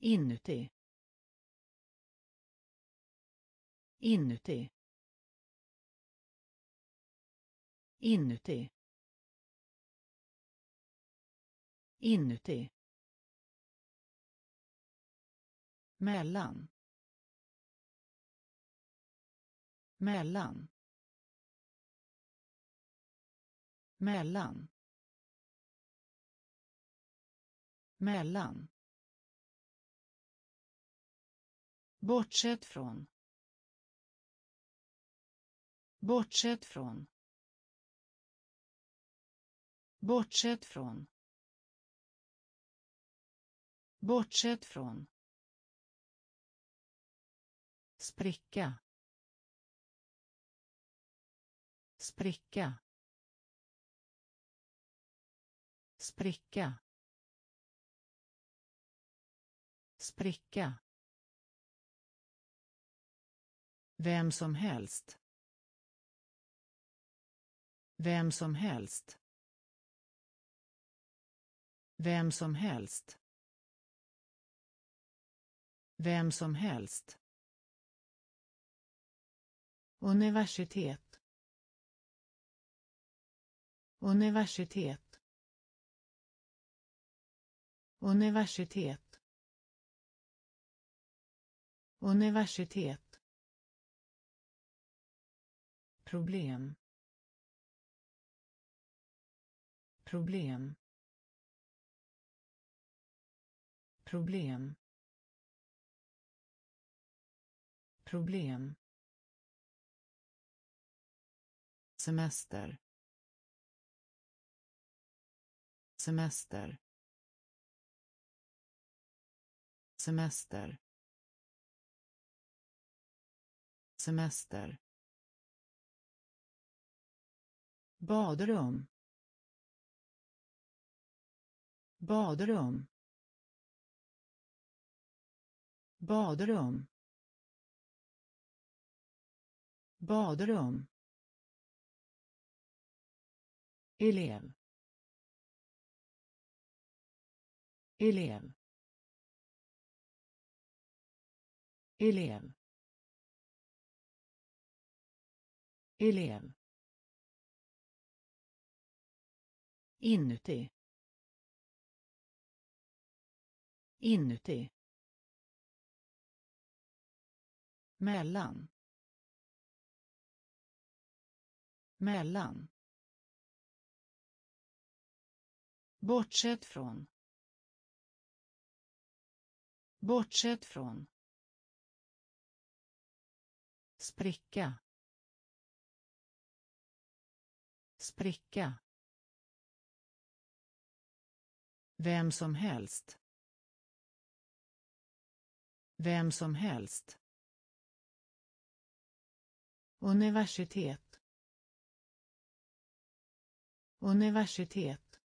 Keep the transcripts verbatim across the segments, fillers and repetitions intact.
inuti, inuti, inuti, inuti, mellan, mellan, mellan, mellan, bortsett från, bortsett från, bortsett från, bortsett från, spricka, spricka, spricka, spricka, vem som helst, vem som helst, vem som helst, vem som helst, universitet, universitet, universitet, universitet, problem, problem, problem, problem, semester, semester, semester, semester, badrum, badrum, badrum, badrum, elev, elev, elev, elev, inuti, inuti, mellan, mellan, bortsett från, bortsett från, spricka, spricka, vem som helst, vem som helst, universitet, universitet,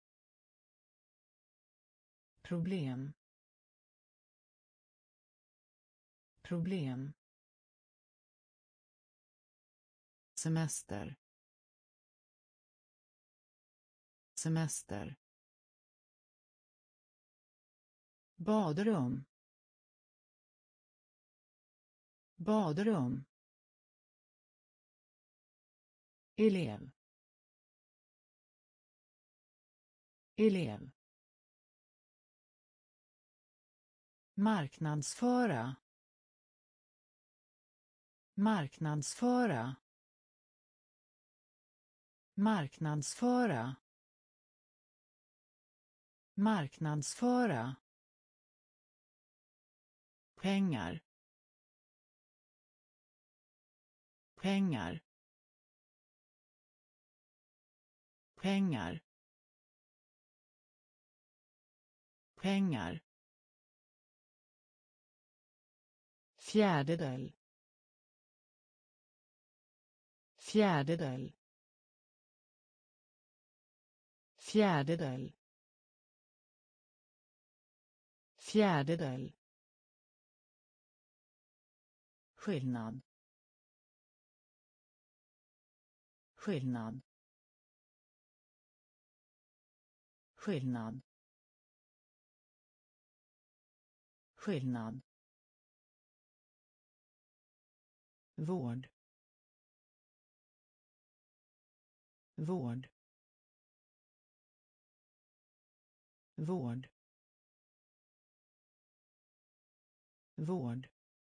problem, problem, semester, semester, badrum, badrum, elev, elev, marknadsföra, marknadsföra, marknadsföra, marknadsföra, pengar, pengar, pengar, pengar, fjärdedel, fjärdedel, fjärdedel, fjärdedel, skillnad, skillnad, skillnad, skillnad, vård, vård, vård, vård,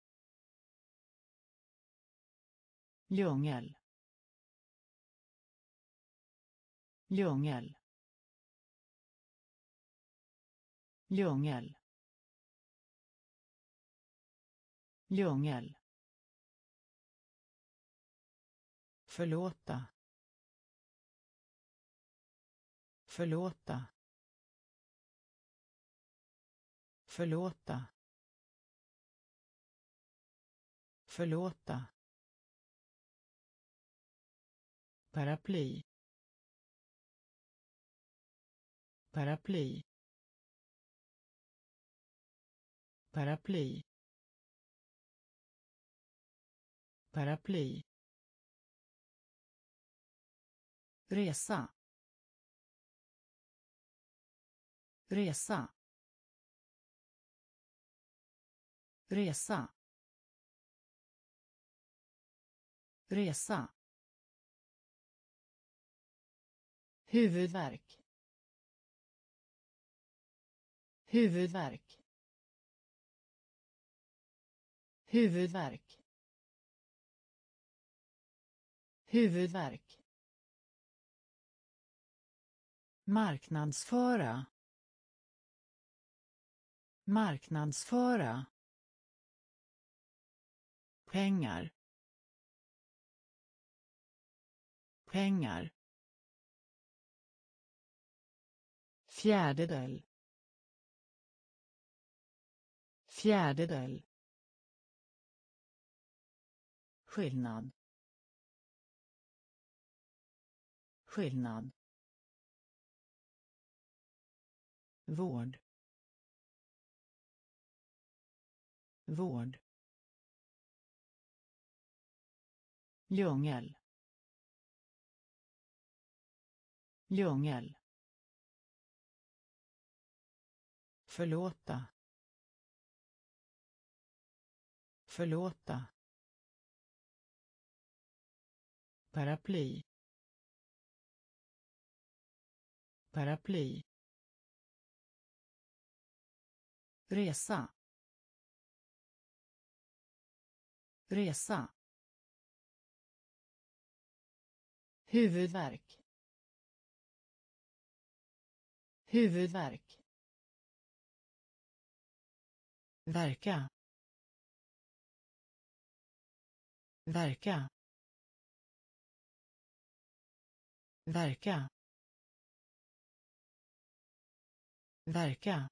djungel, djungel, djungel, djungel, förlåta, förlåta, förlåta, förlåta, paraply, paraply, paraply, paraply, resa, resa, resa, resa, huvudvärk, huvudvärk, huvudvärk, huvudvärk, marknadsföra, marknadsföra, pengar, pengar, fjärdedel, fjärdedel, skillnad, skillnad, vård, vård, djungel, djungel, förlåta, förlåta, paraply, paraply, resa, resa, huvudvärk, huvudvärk, verka, verka, verka, verka,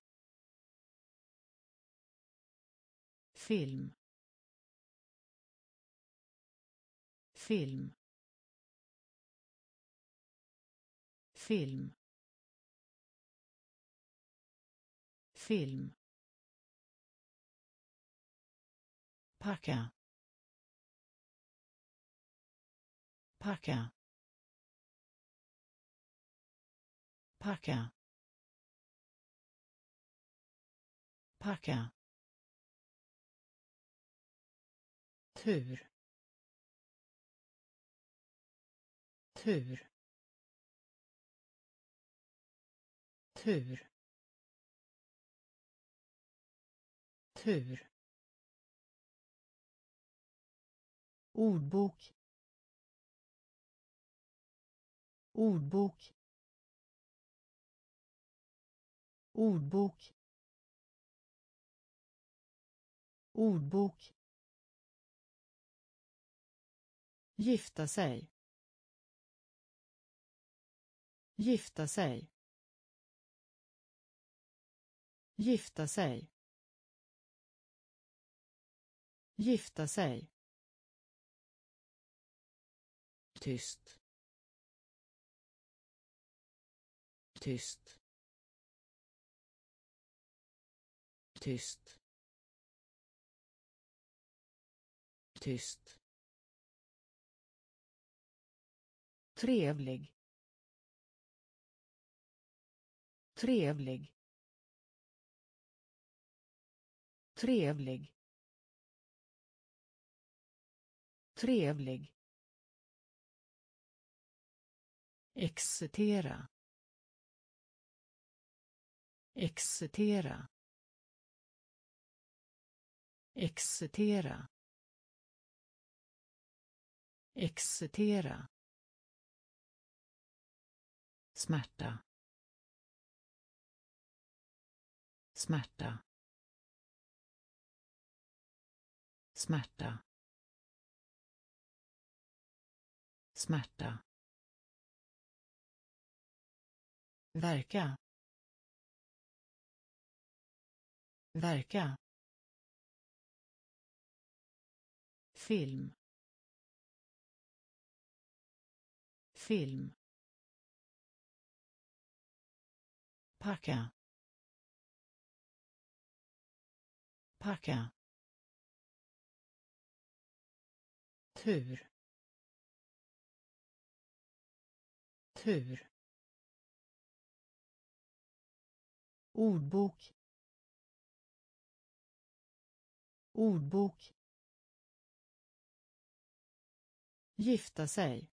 film, film, film, film, packa, packa, packa, packa, tur, tur, tur, tur, ordbok, ordbok, ordbok, ordbok, gifta sig, gifta sig, gifta sig, gifta sig, tyst, tyst, tyst, tyst, trevlig, trevlig, Trevlig. Trevlig. Excitera. Excitera. Excitera. Excitera. Smärta. Smärta. Smärta. Smärta. Verka. Verka. Film. Film. Packa. Packa. Tur. Tur. Ordbok. Ordbok. Gifta sig.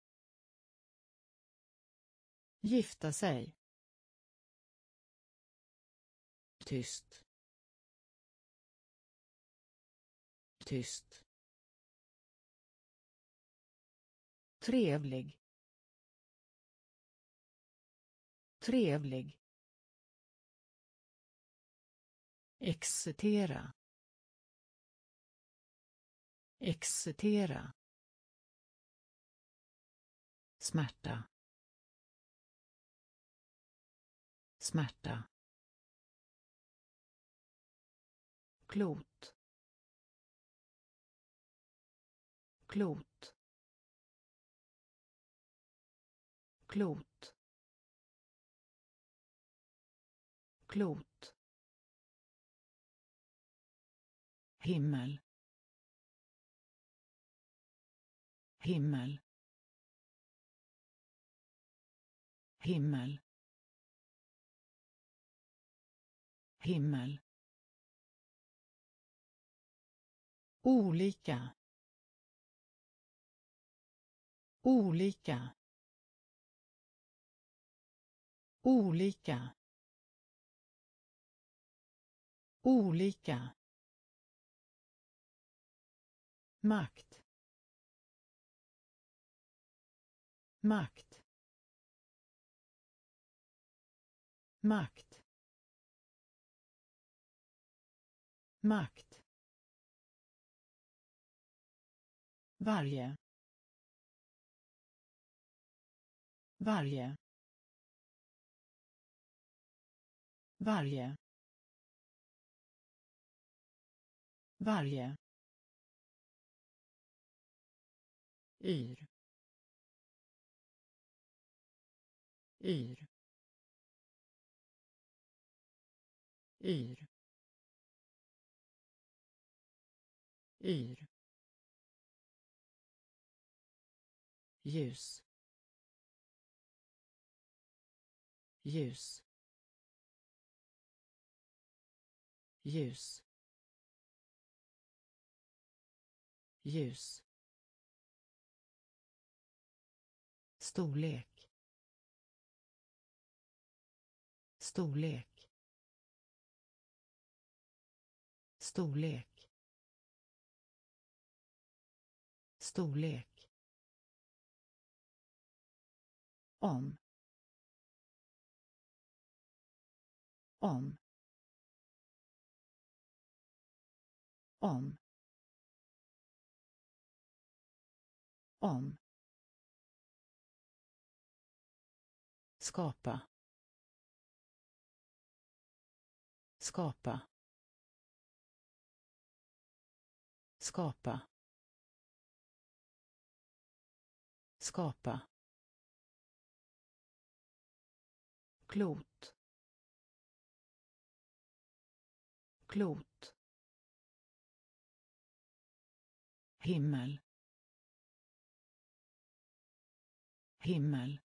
Gifta sig. Tyst. Tyst. Trevlig. Trevlig. Excitera. Excitera. Smärta. Smärta. Klot. Klot. Klot. Klot. Himmel. Himmel. Himmel. Himmel. Olika. Olika. Olika. Olika. Makt. Makt. Makt. Makt. Varje. Varje. Varje. Varje. Yr. Yr. Yr. Yr. Ljus. Ljus. Ljus. Ljus. Storlek. Storlek. Storlek. Storlek. Om. Om. Om. Om. Skapa. Skapa. Skapa. Skapa. Klot. Klot. Himmel. Himmel.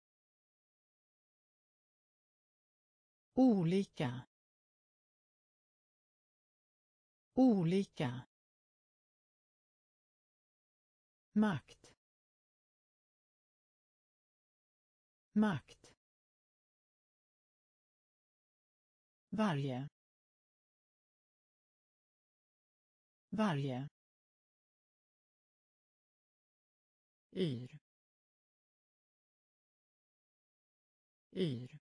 Olika. olika, makt, makt, varje, varje, yr, yr,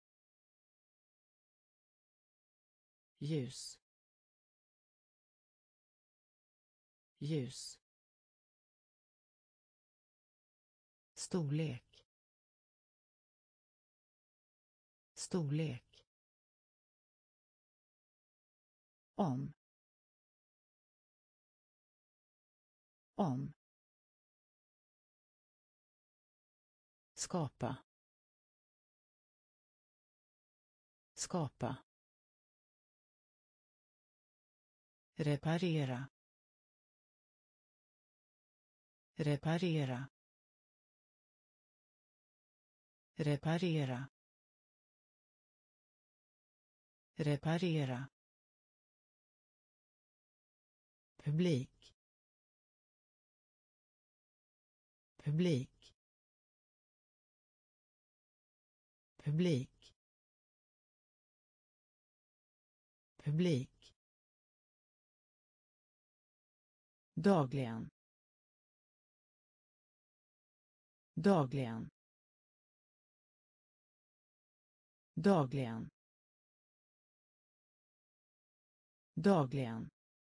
ljus, ljus, storlek, storlek, om, om, skapa, skapa, reparera, reparera, reparera, reparera, publik, publik, publik, publik, dagligen, dagligen, dagligen, dagligen,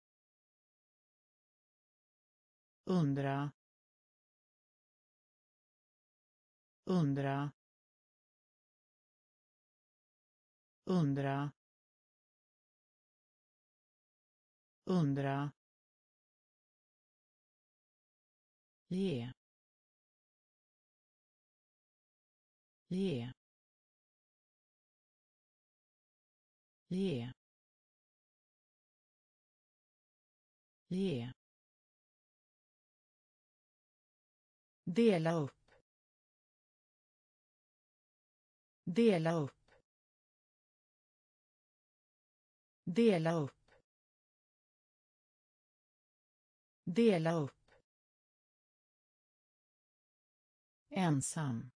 undra, undra, undra, undra, ge, ge, ge, ge, dela upp, dela upp, dela upp, dela upp, ensam,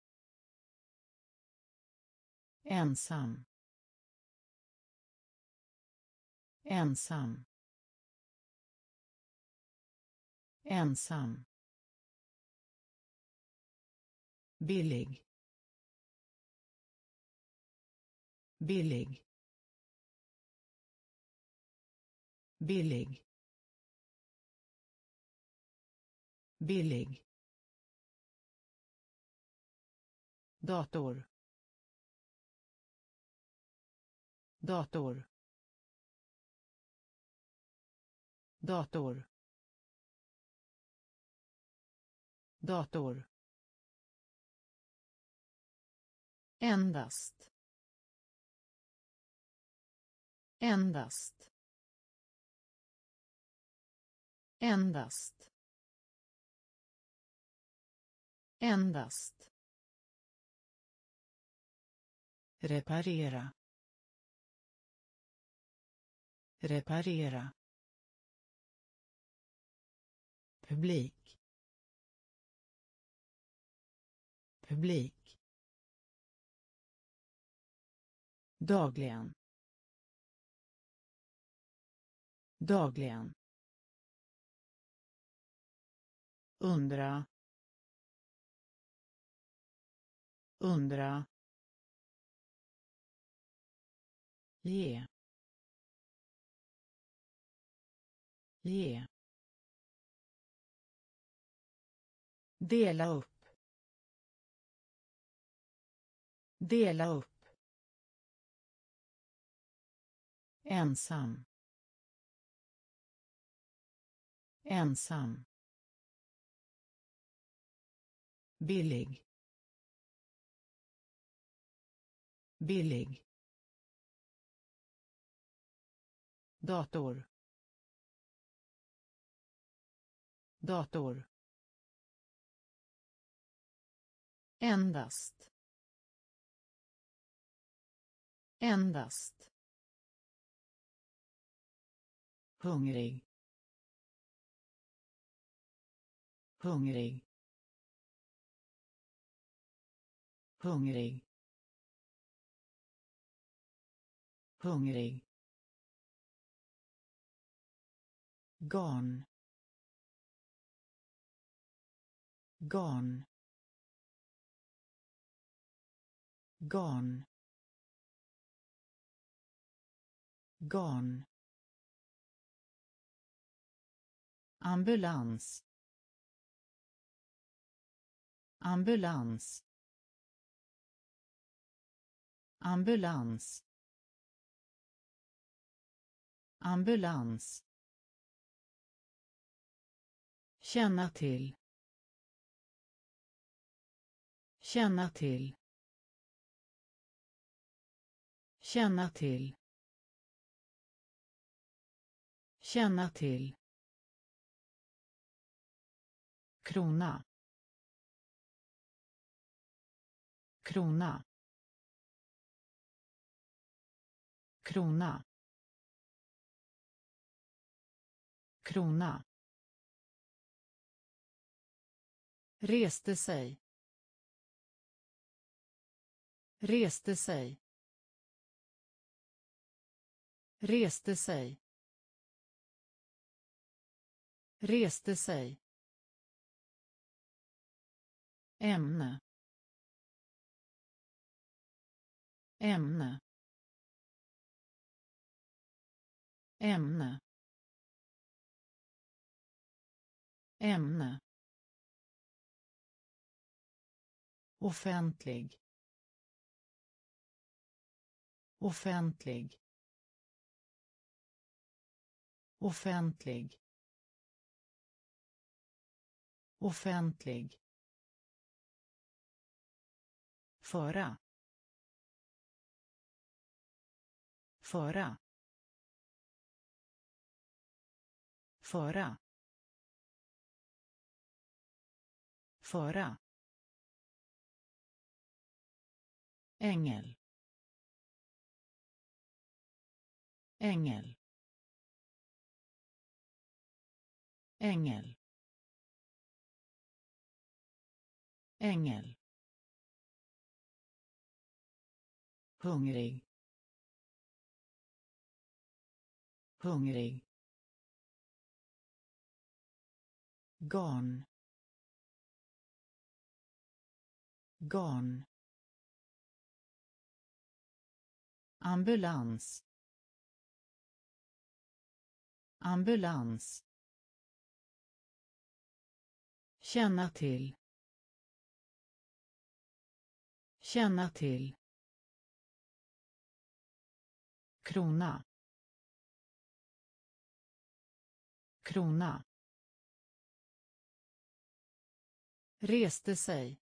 ensam, ensam, ensam, billig, billig, billig, billig, dator, dator, dator, dator, endast, endast, endast, endast, reparera, reparera, publik, publik, dagligen, dagligen, undra, undra, ge, ge, dela upp, dela upp, ensam, ensam, billig, billig, dator, dator, endast, endast, hungrig, hungrig, hungrig, hungrig, garn, garn, garn, garn, ambulans, ambulans, ambulans, ambulans, känna till, känna till, känna till, känna till, krona, krona, krona, krona, reste sig, reste sig, reste sig, reste sig, ämne, ämne, ämne, ämne, offentlig, offentlig, offentlig, offentlig, föra, föra, föra, föra, ängel, ängel, ängel, ängel, hungrig, hungrig, garn, garn, ambulans, ambulans, känna till, känna till, krona, krona, reste sig,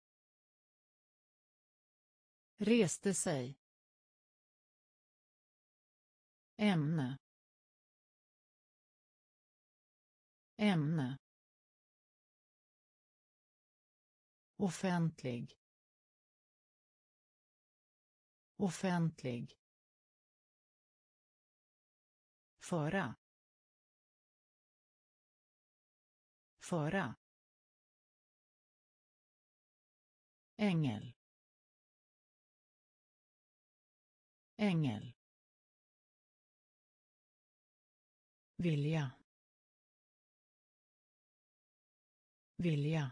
reste sig, ämne, ämne, offentlig, offentlig, föra, föra, ängel, ängel, vilja, vilja,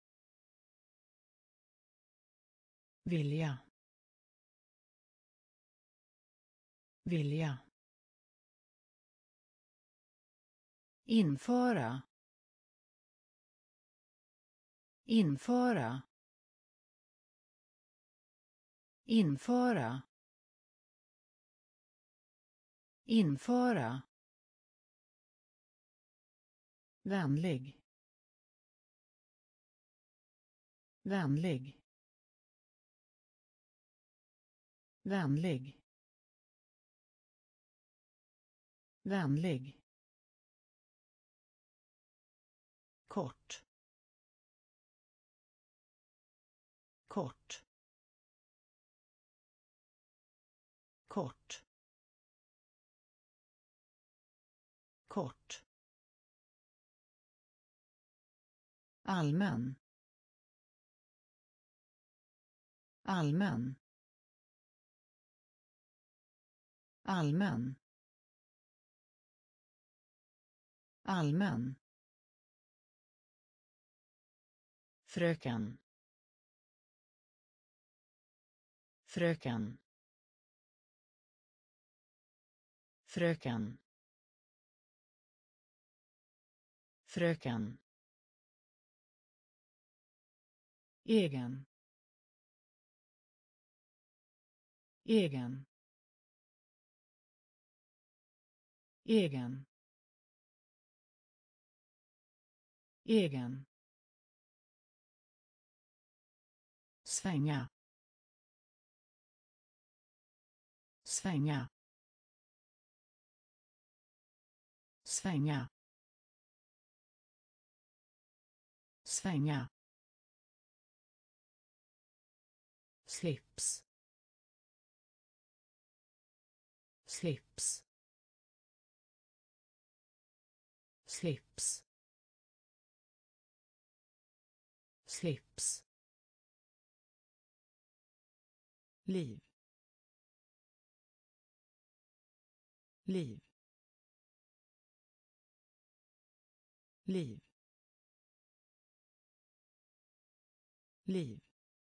vilja, vilja, införa, införa, införa, införa, vänlig, vänlig, vänlig, vänlig, kort, kort, kort, kort, allmän, allmän, allmän, allmän, fröken, fröken, fröken, fröken, egen, egen, egen, egen, svänga, svänga, svänga, svänga, slips, slips, slips, slips, liv, liv, liv, liv,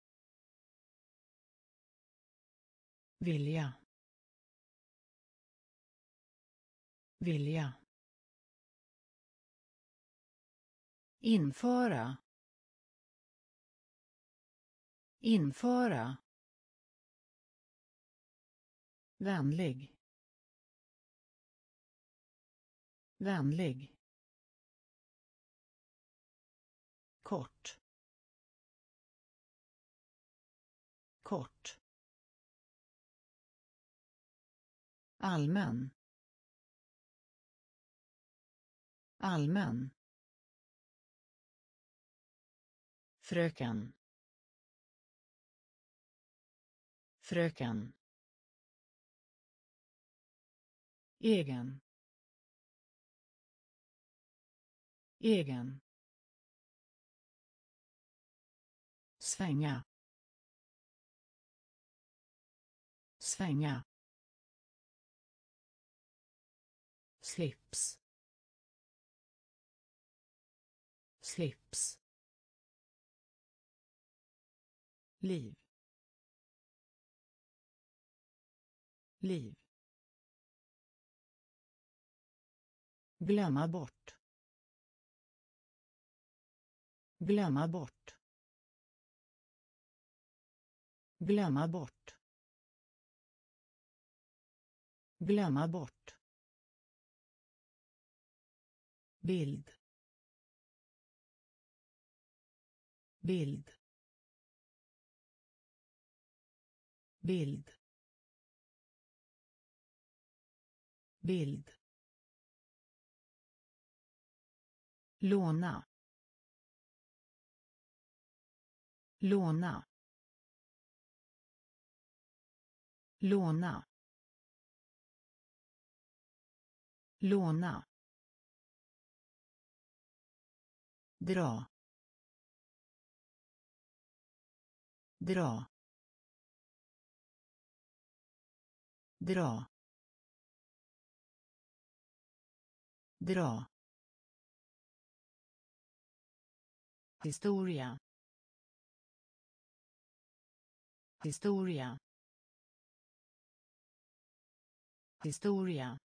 vilja, vilja, införa, införa, vänlig, vänlig, kort, kort, allmän, allmän, fröken, fröken, egen, egen, svänga, svänga, slips, slips, liv, liv, glömma bort, glömma bort, glömma bort, glömma bort, bild, bild, bild, bild, låna, låna, låna, låna, dra, dra, dra, dra, historia, historia, historia,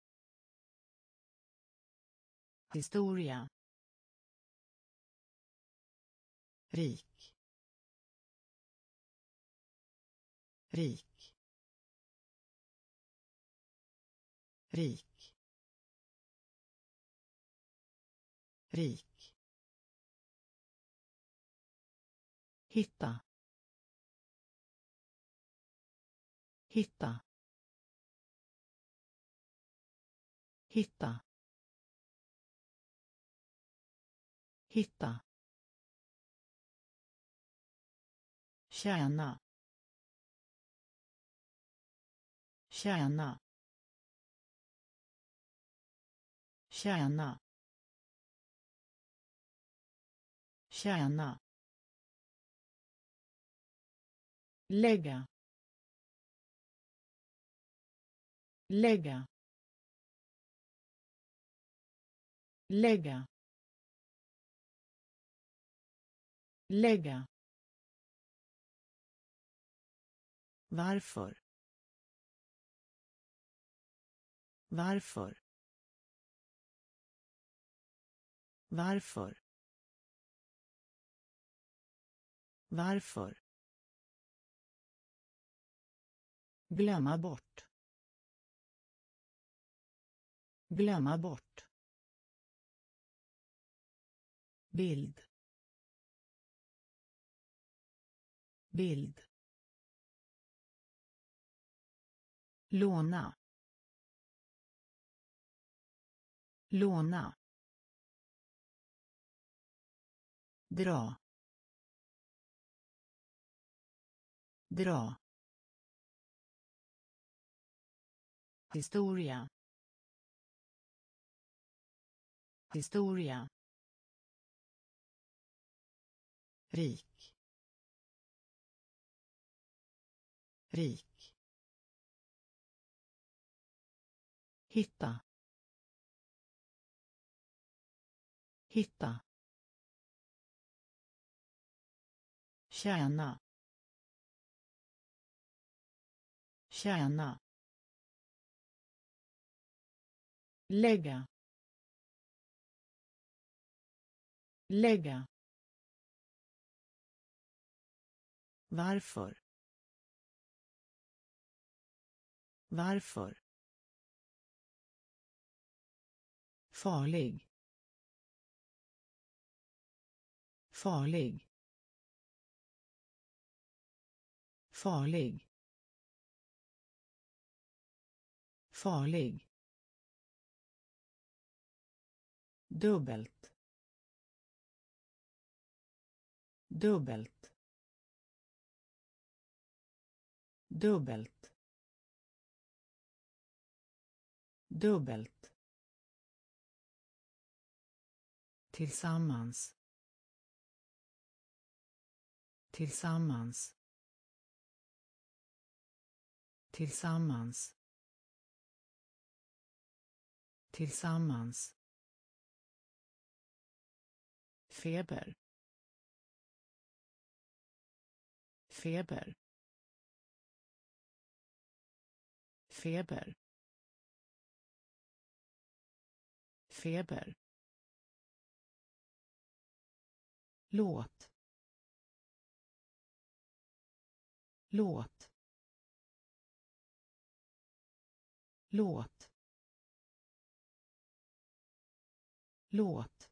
historia, rik, rik, rik, rik, hitta, hitta, hitta, hitta, tjäna, tjäna, tjäna tjäna lägga lägga lägga lägga varför varför varför varför glömma bort glömma bort bild bild låna låna dra dra historia historia rik rik hitta hitta tjäna tjäna lägga lägga varför varför farlig farlig farlig farlig dubbelt dubbelt dubbelt dubbelt tillsammans tillsammans tillsammans tillsammans feber feber feber feber låt låt låt låt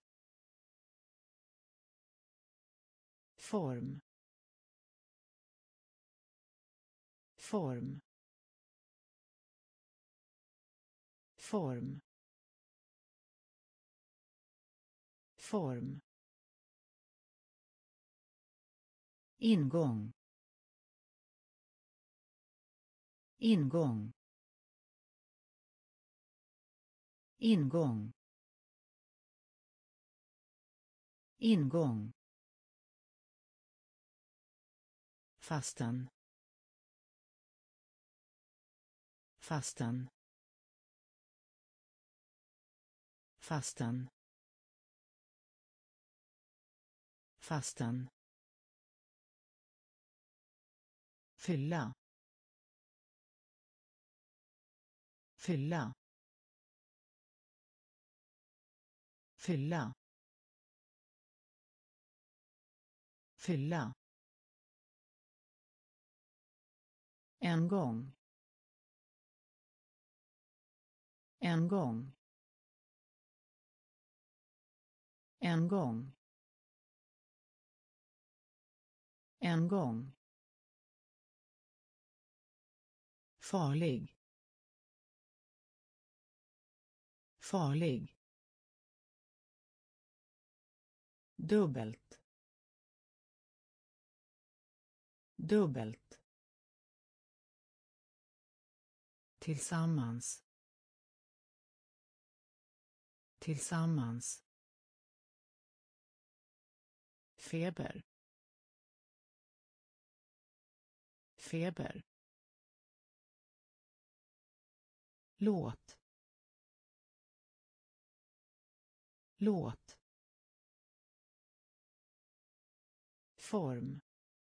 form form form form ingång ingång ingång ingång fastan fastan fastan fastan fylla fylla fylla fylla en gång en gång en gång en gång farlig farlig dubbelt dubbelt tillsammans Tillsammans. Feber. Feber. Låt. Låt. Form.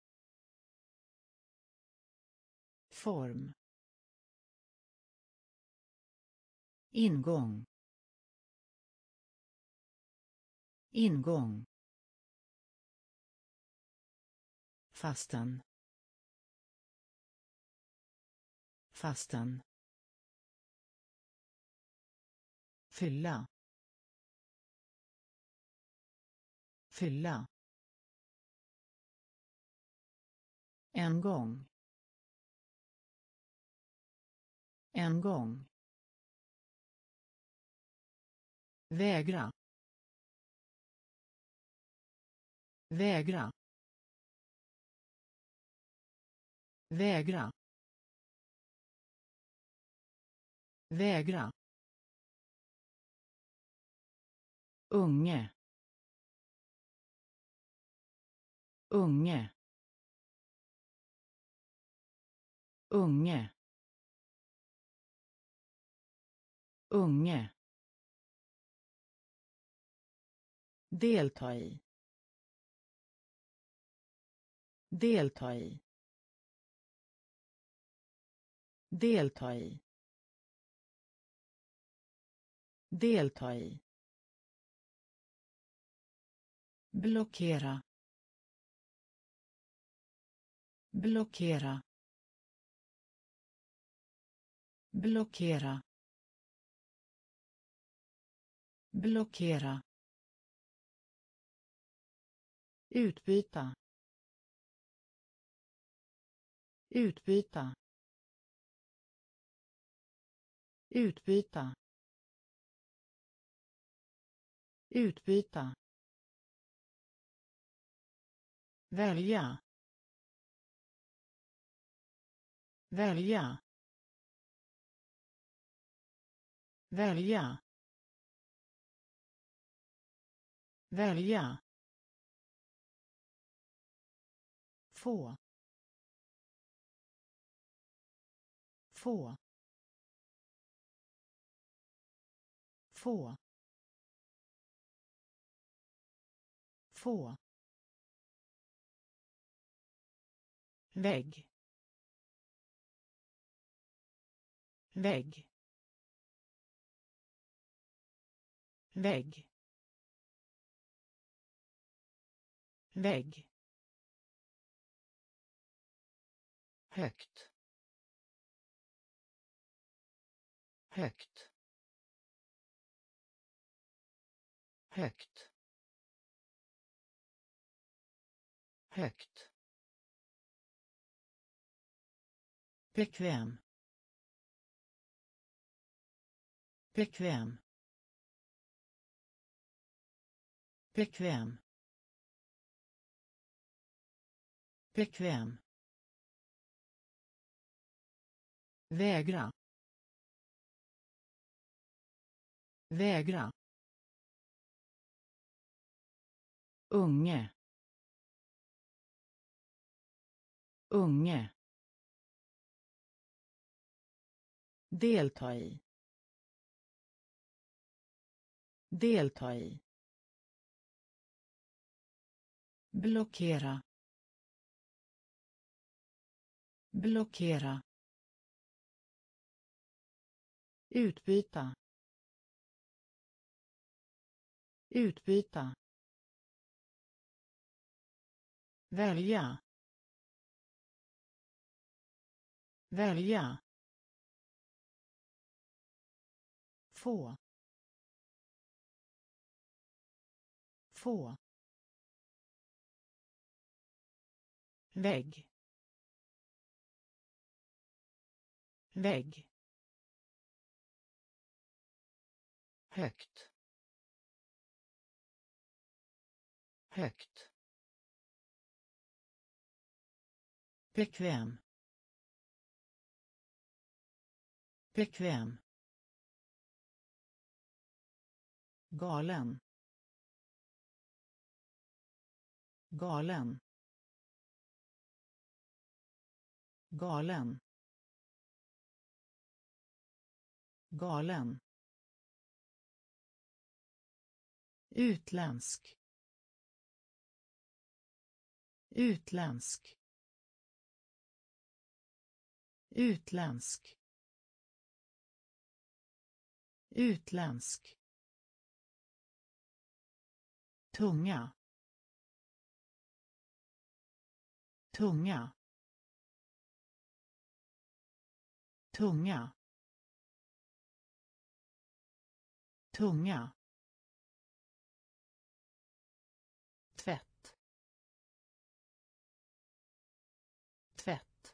Form. Ingång. Ingång. Fastan. Fastan. Fylla. Fylla. En gång. En gång. Vägra. Vägra. Vägra. Vägra. Unge. Unge. Unge. Unge. Delta i. Delta i. Delta i. Delta i. Blockera. Blockera. Blockera. Blockera. Utbyta. Utbyta. Utbyta. Utbyta. Välja. Välja. Välja. Välja. Få. Få. Få. Få. Vägg. Vägg. Vägg. Vägg. Högt. Högt. Högt. Högt. Bekväm. Bekväm. Bekväm. Bekväm. Vägra. Vägra. Unge. Unge. Delta i. Delta i. Blockera. Blockera. Utbyta. Utbyta. Välja. Välja. Få. Få. Vägg. Vägg. Högt. Högt. Bekväm. Bekväm. galen, galen, galen, galen, utländsk, utländsk, utländsk, utländsk, tunga, tunga, tunga, tunga, tvätt, tvätt,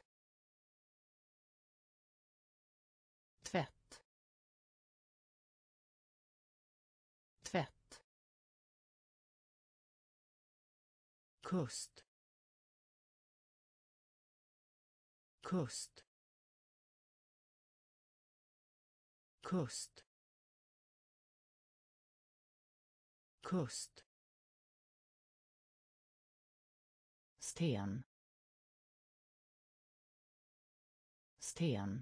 tvätt, tvätt, kust, kust, kust, kust, sten, sten,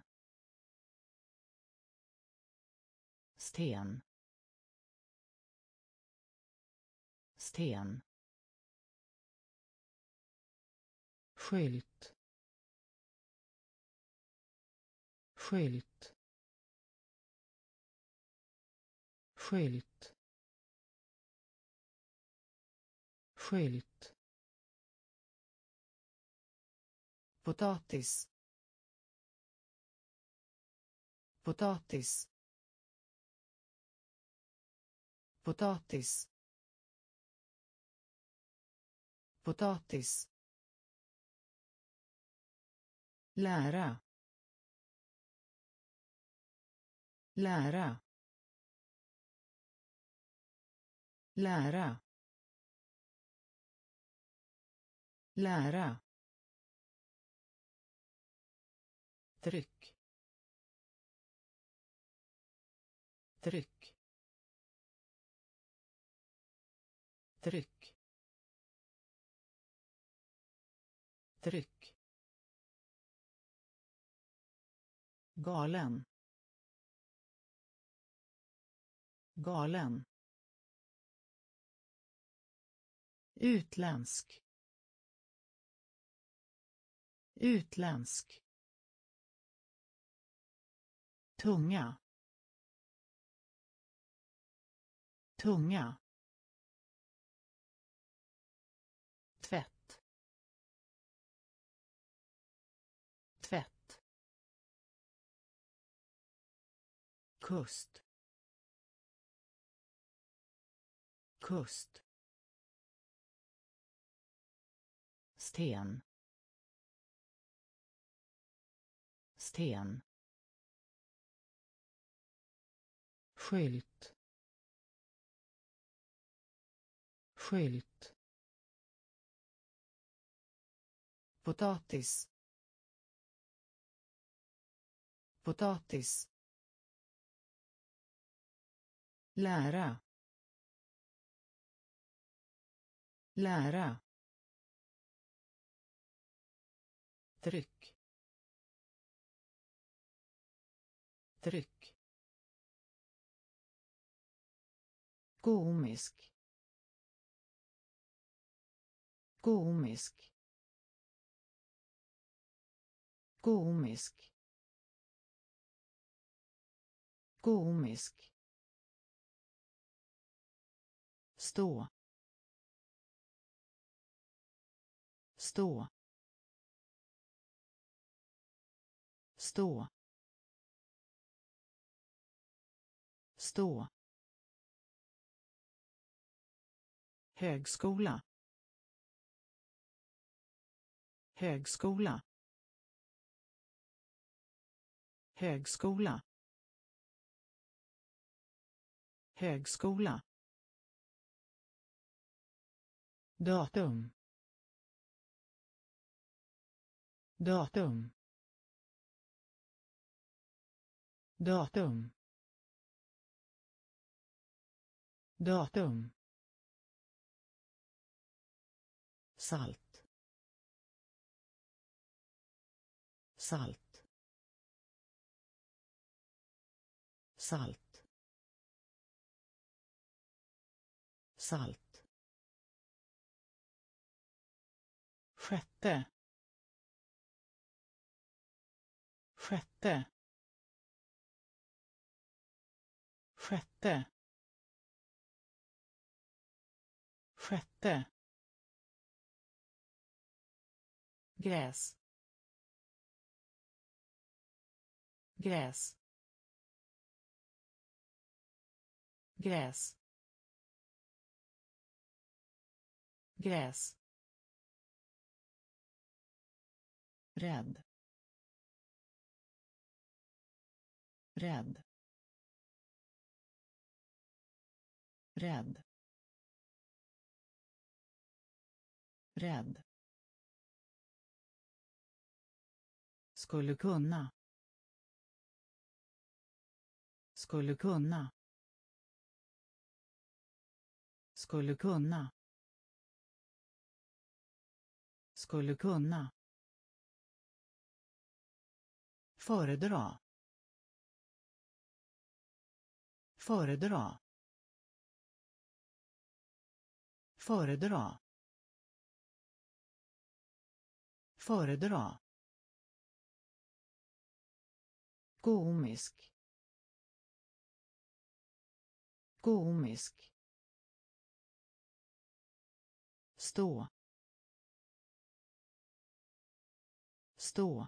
sten, sten, skylt, skylt, skylt, skylt, potatis, potatis, potatis, potatis, lära, lära, lära, lära, tryck, tryck, tryck, tryck, galen, galen, utländsk, utländsk, tunga, tunga, tvätt, tvätt, kust, kust, sten, sten, skylt, skylt, potatis, potatis, lära, lära, tryck, tryck, komisk, komisk, komisk, komisk, stå, stå, stå, stå, högskola, högskola, högskola, högskola, datum, datum, datum, datum, salt, salt, salt, salt, sjätte, sjätte, sjätte, sjätte, gräs, gräs, gräs, gräs, rädd, rädd, rädd, rädd, skulle kunna, skulle kunna, skulle kunna, skulle kunna, föredra, föredra, föredra, föredra, komisk, komisk, stå, stå,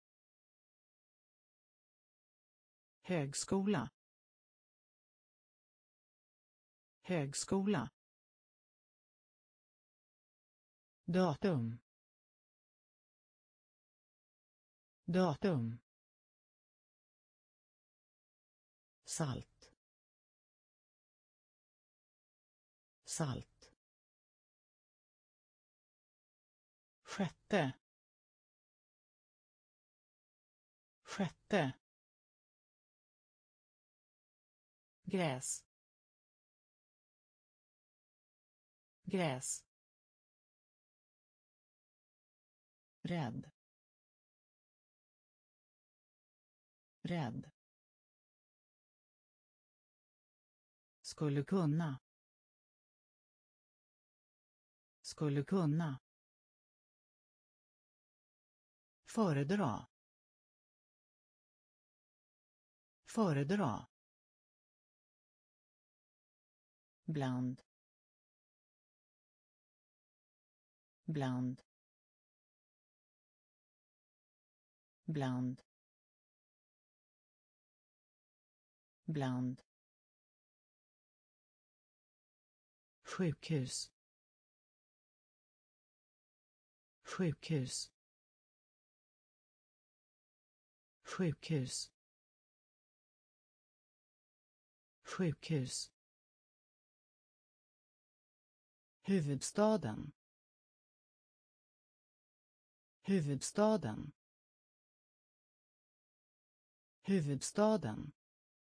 högskola, högskola, datum, datum, salt, salt, sjätte, sjätte, gräs, gräs, rädd, rädd, skulle kunna, skulle kunna, föredra, föredra, bland, bland, bland, bland, sjukhus, sjukhus, sjukhus, sjukhus, huvudstaden, huvudstaden, huvudstaden,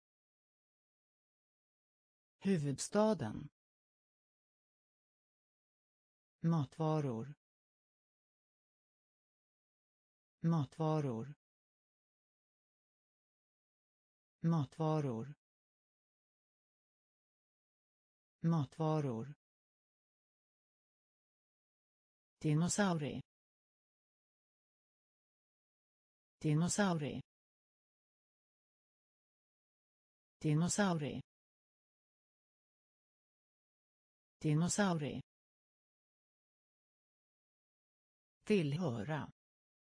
huvudstaden, matvaror, matvaror, matvaror, matvaror, dinosaurie, dinosaurie, dinosaurie, dinosaurie, tillhöra,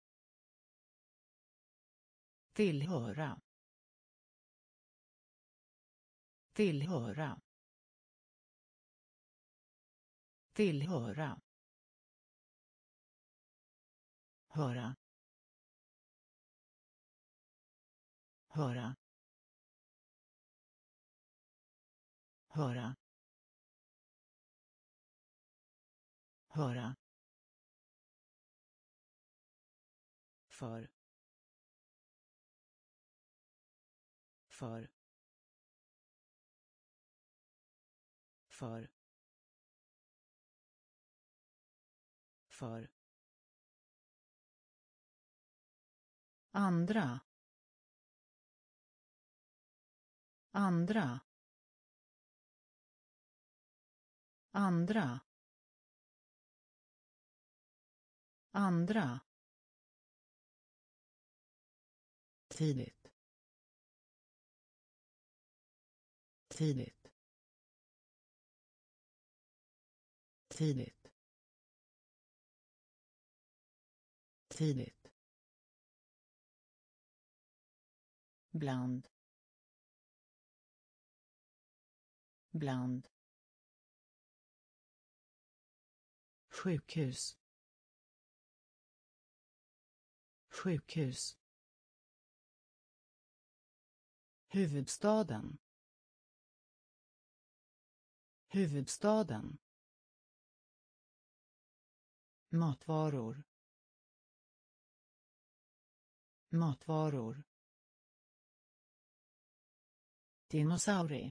tillhöra, tillhöra, tillhöra, höra, höra, höra, höra, för, för, för för andra andra andra andra tidigt tidigt tidigt tidigt bland bland sjukhus sjukhus huvudstaden huvudstaden matvaror matvaror dinosaurie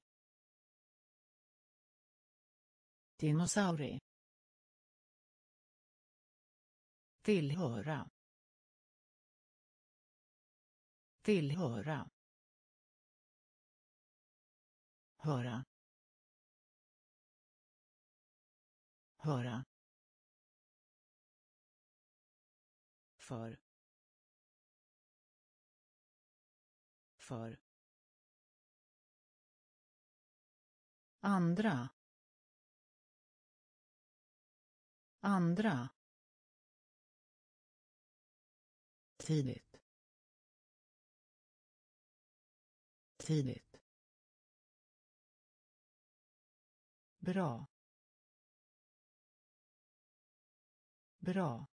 dinosaurie tillhöra tillhöra höra höra för för andra andra tidigt tidigt bra bra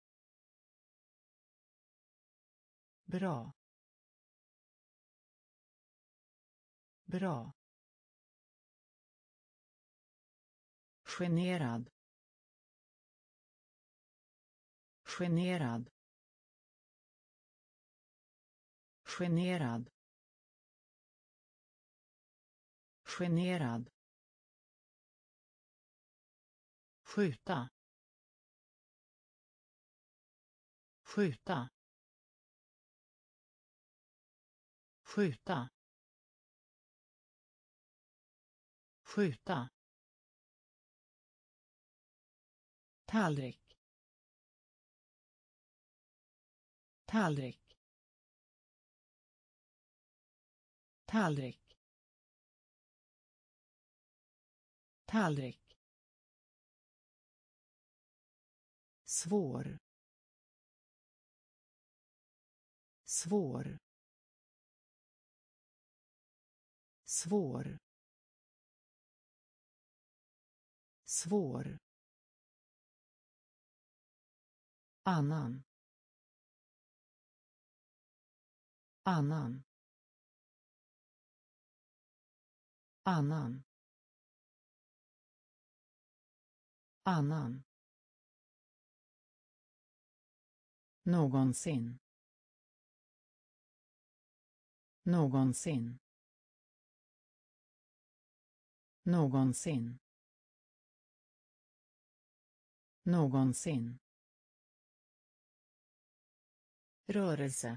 bra bra generad generad generad generad skjuta skjuta skjuta skjuta tallrik tallrik tallrik tallrik svår svår svår svår annan annan annan annan någonsin någonsin någonsin någonsin rörelse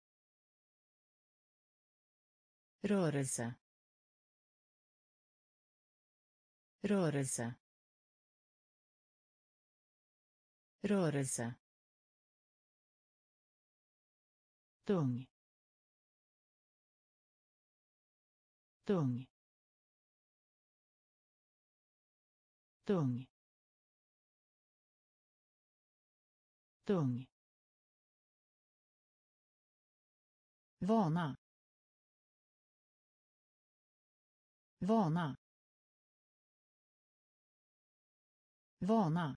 rörelse rörelse rörelse tung tung tung tung vana vana vana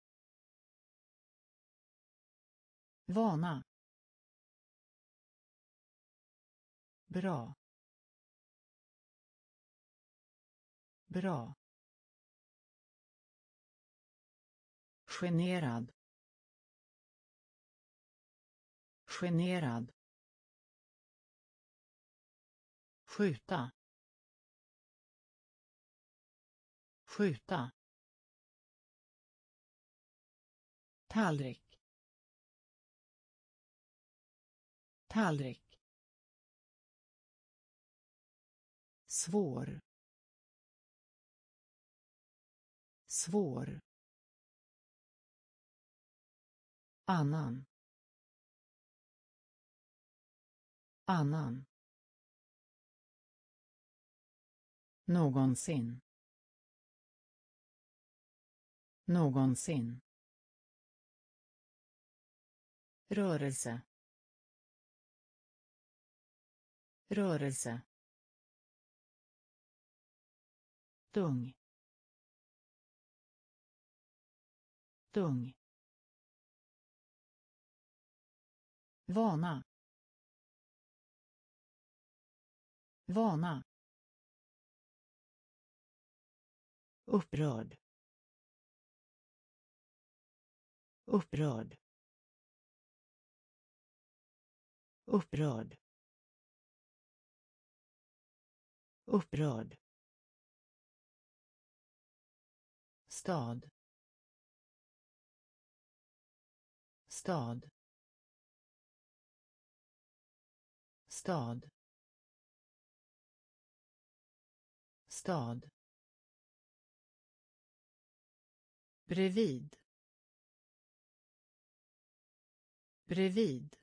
vana bra bra generad generad skjuta skjuta, tallrik, tallrik, svår, svår, annan, annan, någonsin, någonsin, rörelse, rörelse, tung, tung, vana, vana, upprörd, upprörd, upprörd, upprörd, stad, stad, stad, stad, bredvid, bredvid,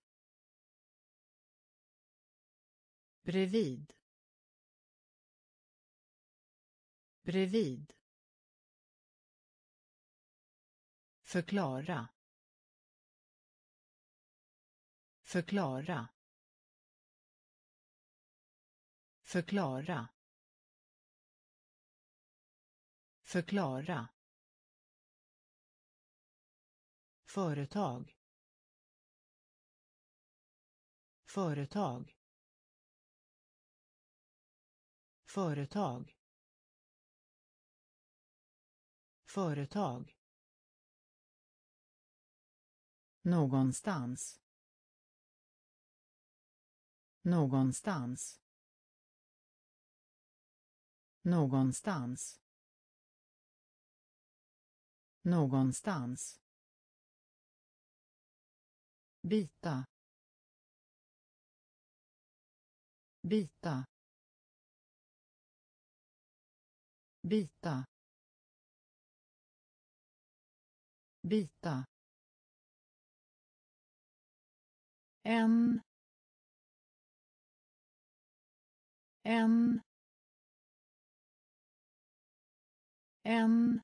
bredvid, bredvid, förklara, förklara, förklara, förklara, företag, företag, företag, företag, någonstans, någonstans, någonstans, någonstans, bita, bita, bita, bita, en, en, en,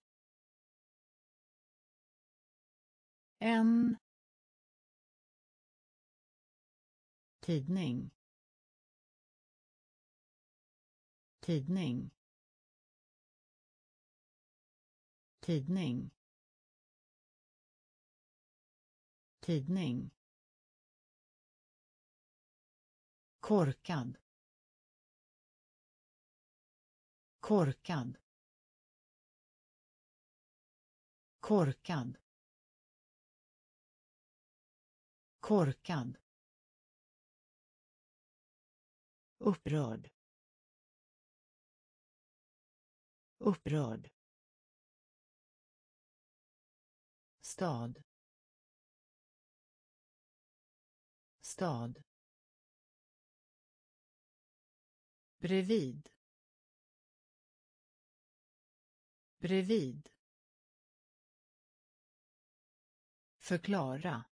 en, tidning, tidning, tidning, tidning, korkad, korkad, korkad, korkad, upprörd, upprörd, stad, stad, bredvid, bredvid, förklara,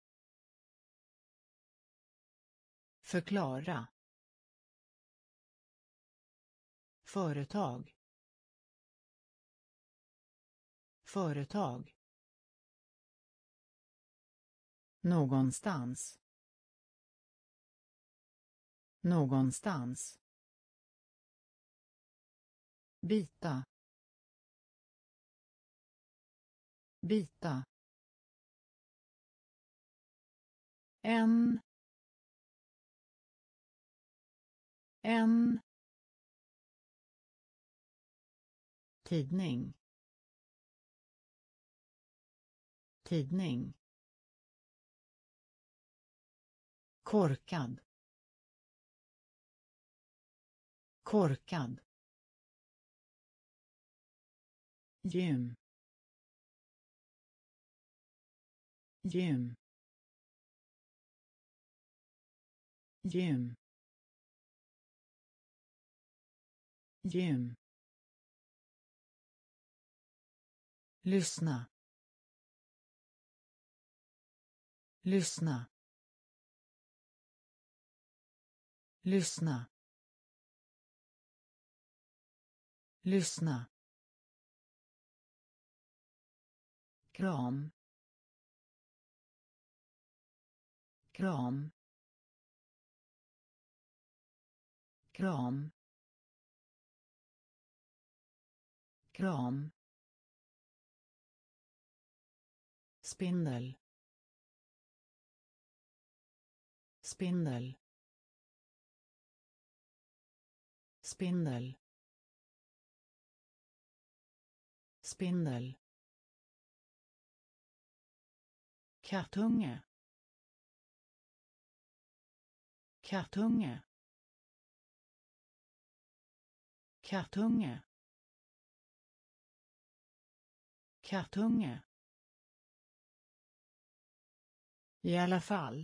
förklara, företag, företag, någonstans, någonstans, bita, bita, en, en, tidning, tidning, korkad, korkad, gym, gym, gym, gym. Lyssna. Lyssna. Lyssna. Lyssna. Kram. Kram. Kram. Kram. Spindel. Spindel. Spindel. Spindel. Kartunge. Kartunge. Kartunge. Kartunge. I alla fall.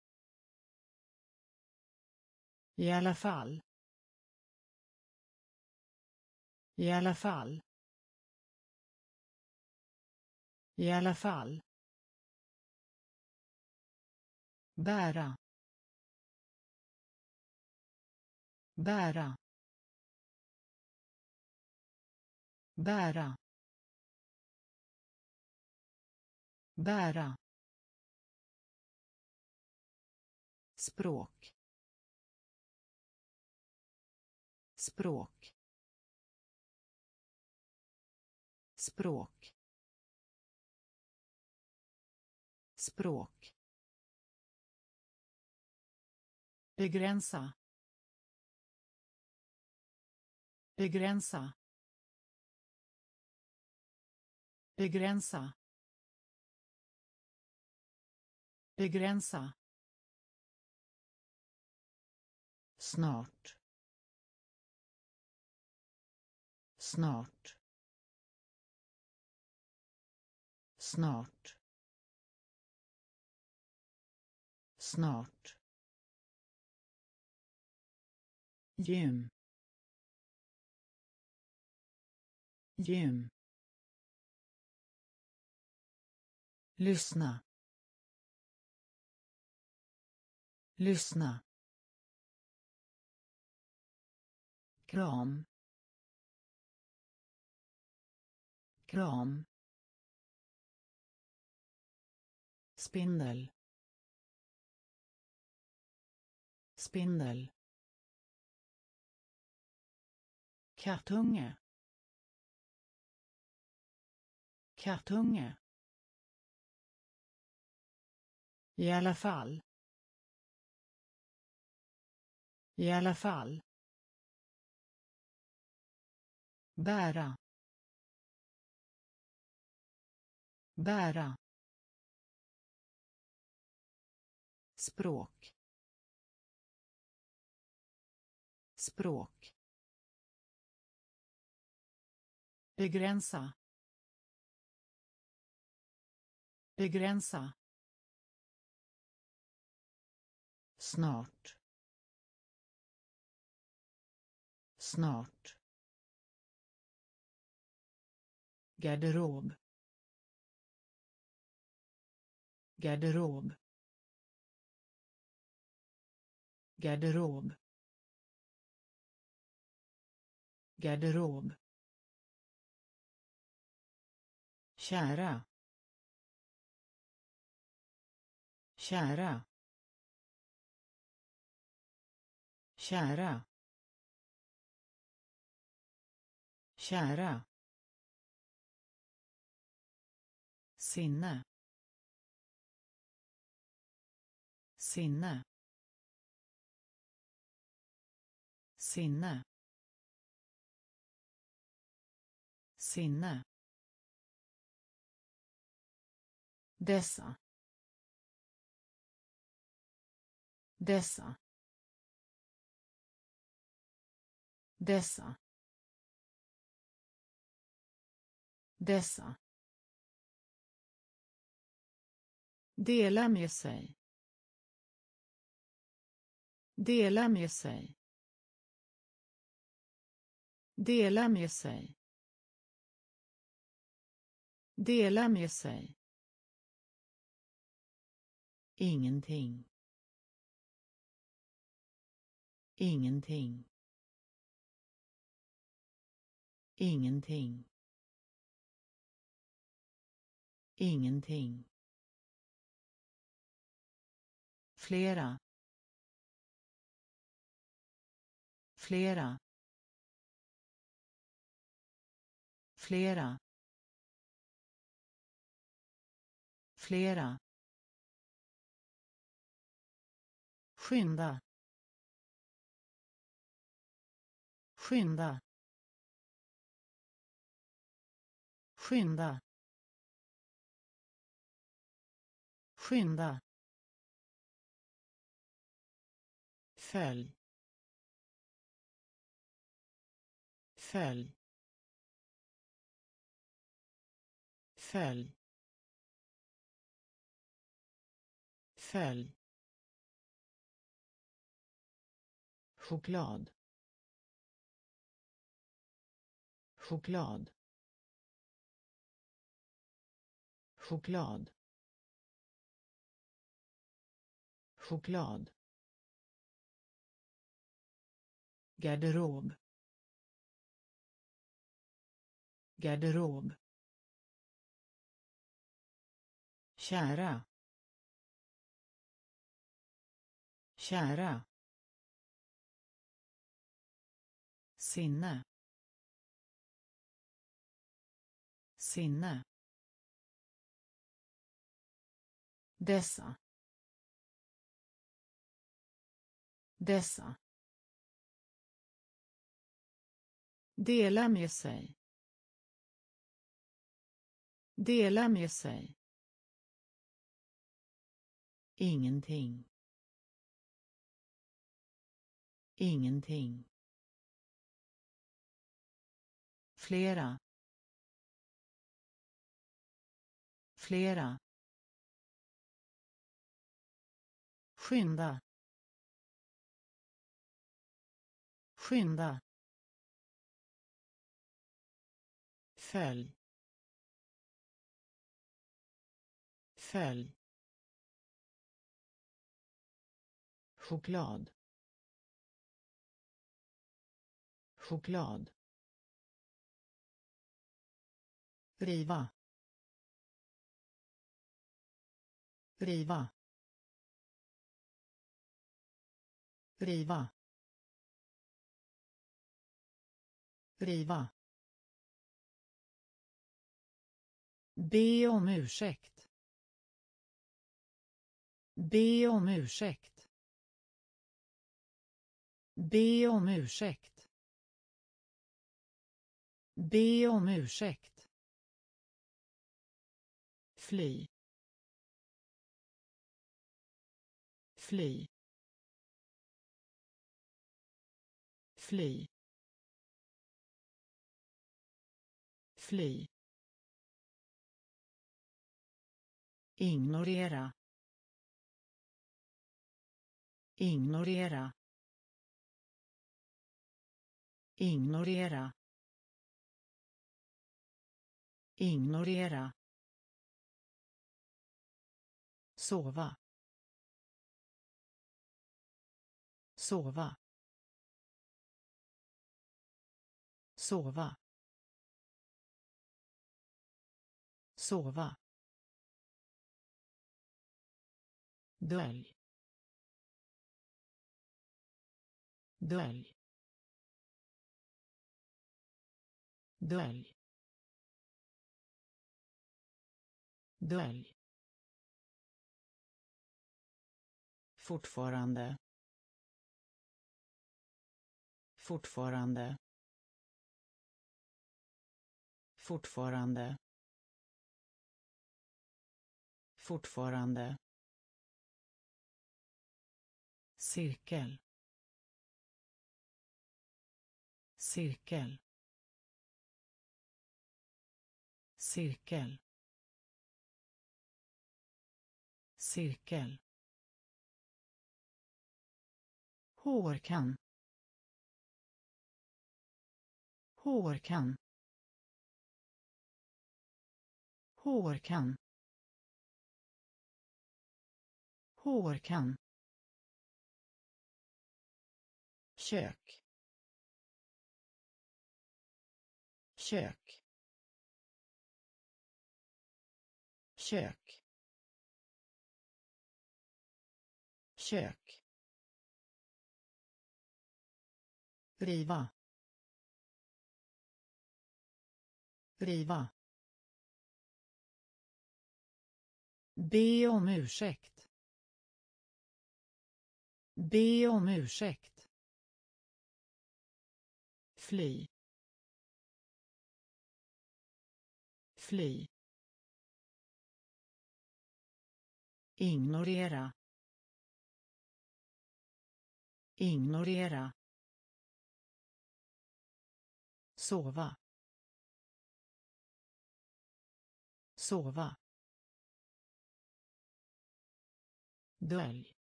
I alla fall. I alla fall. I alla fall. Bära. Bära. Bära. Bära. Språk. Språk. Språk. Språk. Begränsa. Begränsa. Begränsa. Begränsa. Snart. Snart. Snart. Snart. Gym. Gym. Lyssna. Lyssna. Kram. Kram. Spindel. Spindel. Kartunge. Kartunge. I alla fall. I alla fall. Bära. Bära. Språk. Språk. Begränsa. Begränsa. Snart. Snart. Garderob. Garderob. Garderob. Garderob. Kära. Kära. Kära. Kära. Sinne. Sinne. Sinne. Sinne. Dessa. Dessa. Dessa. Dessa. Dela med sig. Dela med sig. Dela med sig. Dela med sig. Ingenting. Ingenting. Ingenting. Ingenting. Flera. Flera. Flera. Flera. Skynda. Skynda. Skynda. Skynda. Följ. Följ. Följ. Följ. Choklad. Choklad. Choklad. Choklad. Garderob. Garderob. Kära. Kära. Sinne. Sinne. Dessa. Dessa. Dela med sig. Dela med sig. Ingenting. Ingenting. Flera. Flera. Skynda. Skynda. Följ. Följ. Choklad. Choklad. Riva. Riva. Riva. Riva. Be om ursäkt. Be om ursäkt. Be om ursäkt. Be om ursäkt. Fly. Fly. Fly. Fly. Ignorera. Ignorera. Ignorera. Ignorera. Sova. Sova. Sova. Sova. Dölj. Dölj. Dölj. Dölj. Fortfarande. Fortfarande. Fortfarande. Fortfarande. Cirkel. Cirkel. cirkel, cirkel, hårkam, hårkam, hårkam, hårkam, kök, kök, kök, kök, riva, riva, be om ursäkt, be om ursäkt, fly, fly, ignorera, ignorera, sova, sova, dölj,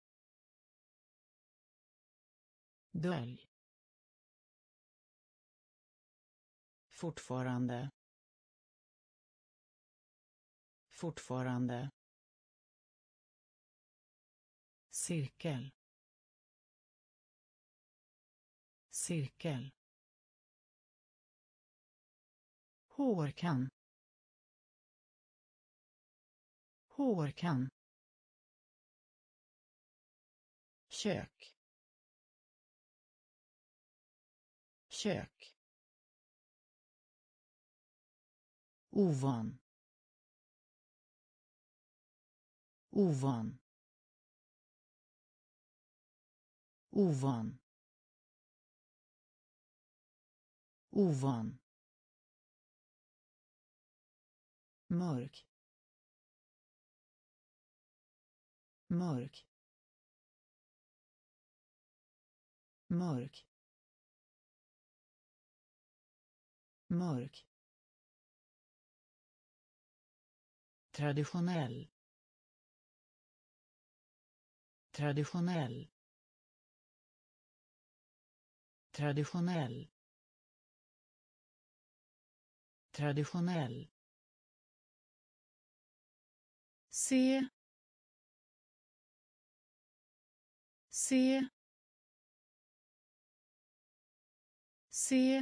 dölj, fortfarande, fortfarande, cirkel, cirkel, hårkam, hårkam, kök, kök, ovan, ovan, ovan, ovan, mörk, mörk, mörk, mörk, traditionell, traditionell, traditionell, traditionell, se, se, se,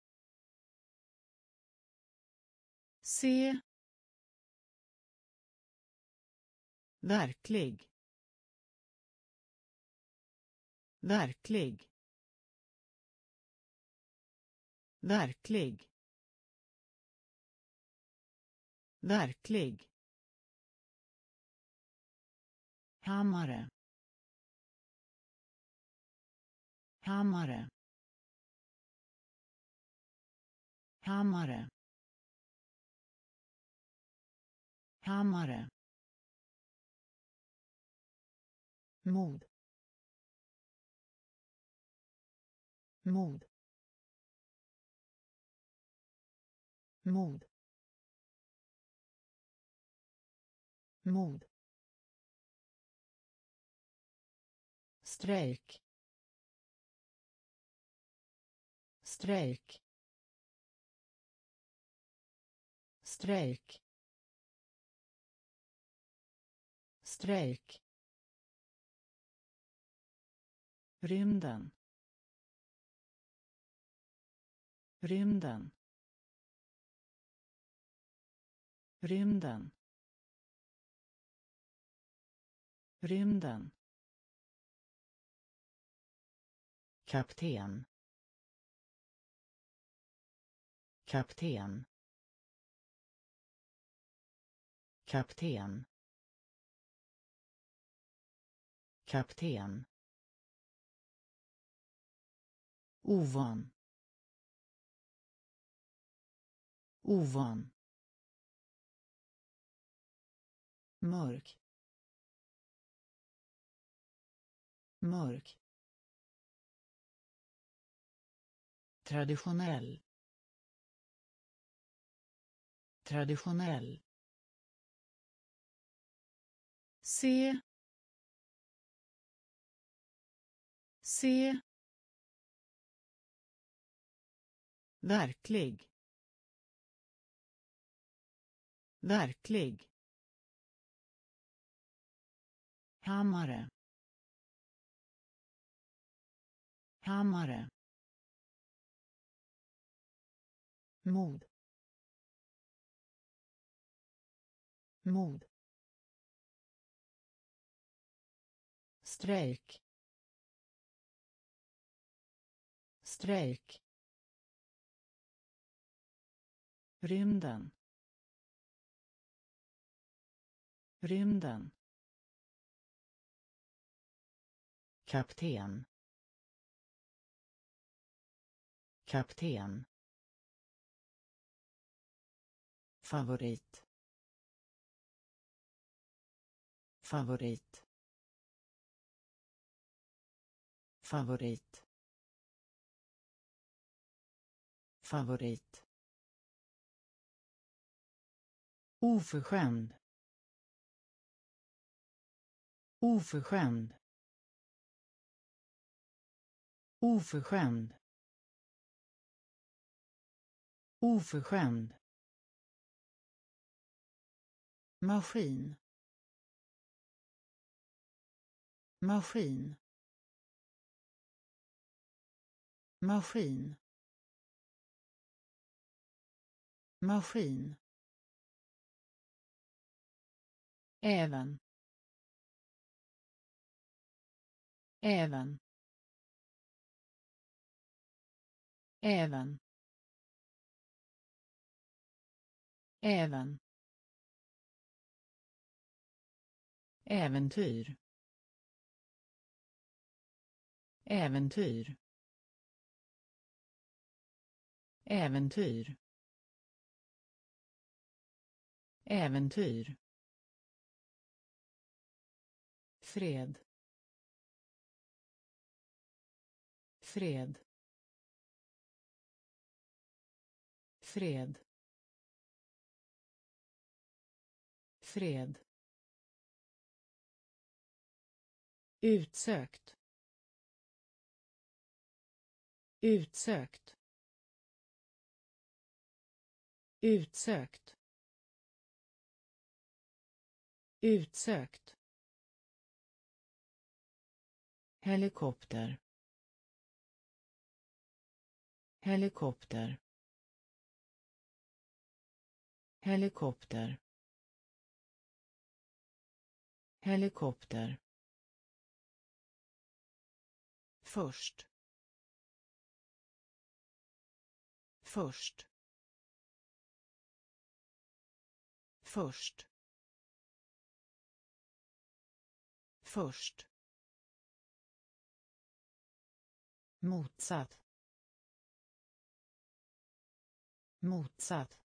se, verklig, verklig, verklig, verklig, hammare, hammare, hammare, hammare, mod, mod, mod, mod, strejk, strejk, strejk, strejk, rymden, rymden, rymden, rymden, kapten, kapten, kapten, kapten, ovan, ovan, mörk, mörk, traditionell, Traditionell. Se. Se. Verklig. Verklig. Hammare. Hammare. Mod. Mod. Strejk. Strejk. Rymden. Rymden. Kapten. Kapten. Favorit. Favorit. Favorit. Favorit. Oförskämd. Oförskämd. Oförskämd. Oförskämd. Maskin. Maskin. Maskin. Maskin. Även. Även. Även. Även. Äventyr. Äventyr. Äventyr. Äventyr. Fred. Fred. Fred. Fred. Utsökt. Utsökt. Utsökt. Utsökt. Helikopter. Helikopter. Helikopter. Helikopter. Först. Först. Först. Först. Motsatt. Motsatt.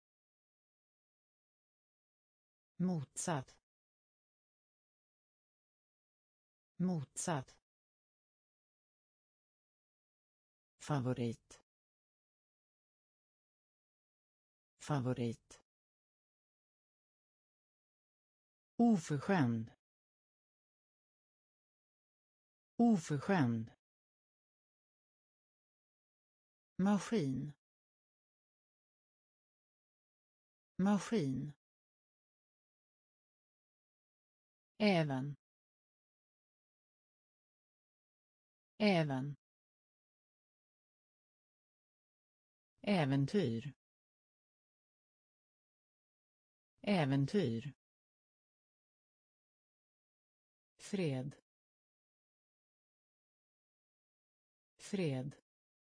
Motsatt. Motsatt. Favorit. Favorit. Oförskämd. Oförskämd. Maskin. Maskin. Även. Även. Äventyr. Äventyr. Fred. Fred.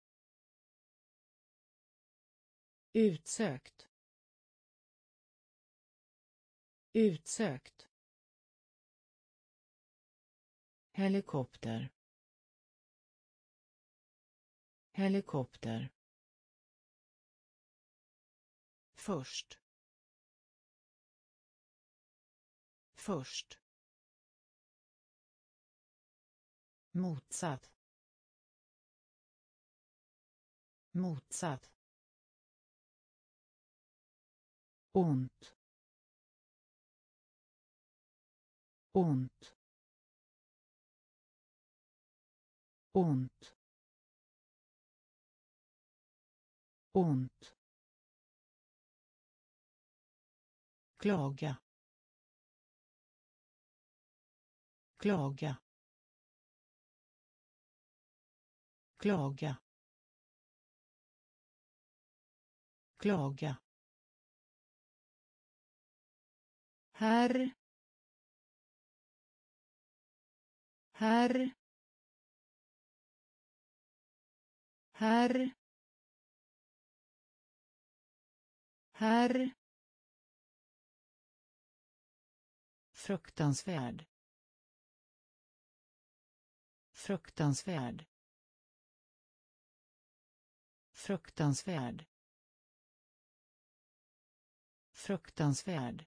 Utsökt. Utsökt. Helikopter. Helikopter. Först. Först. Motsatt. Motsatt. ont, ont, ont, ont, klaga, klaga, klaga, klaga, herr, herr, herr, herr, fruktansvärd, fruktansvärd, fruktansvärd, fruktansvärd,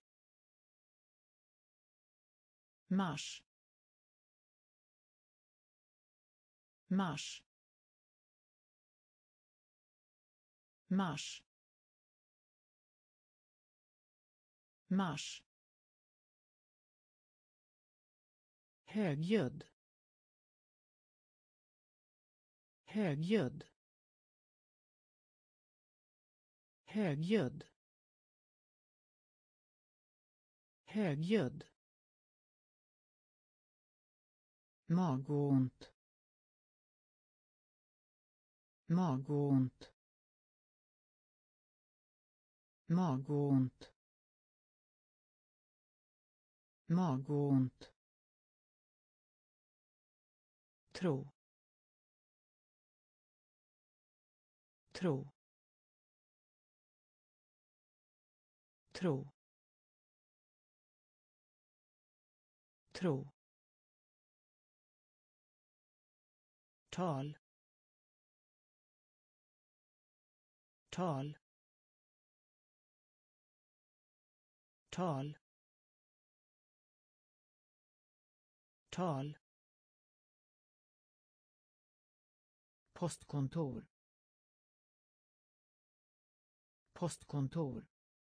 mars, mars, mars, mars, högljudd, högljudd, högljudd, högljudd, magont, magont, magont, magont, tro, tro, tro, tro, tal, tal, tal, tal, postkontor, postkontor,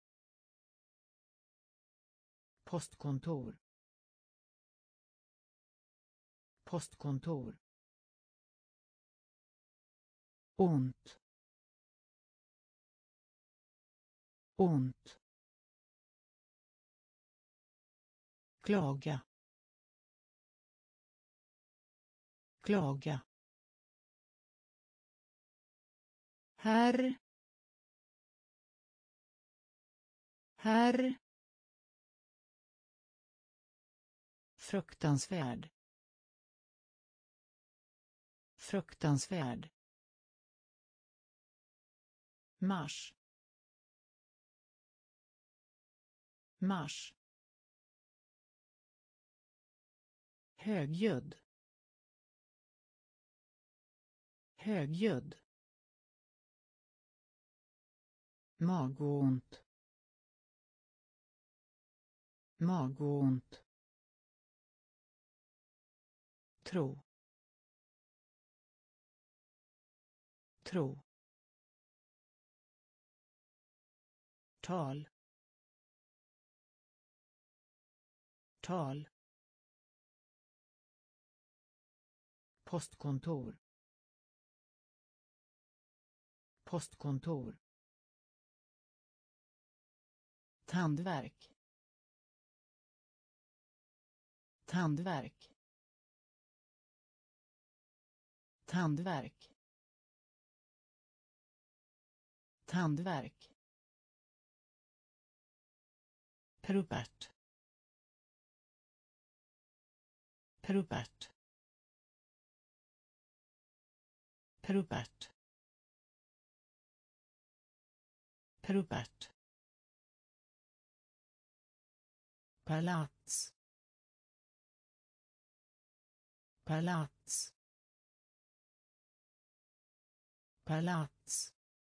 postkontor, postkontor, ont, ont, klaga, klaga, herr, herr, fruktansvärd, fruktansvärd, mars, mars, högljudd, högljudd, magont, magont, tro, tro, tal, tal, postkontor, postkontor, tandvärk, tandvärk, tandvärk, tandvärk, Robert, Robert, Robert, Robert, palats, palats, palats,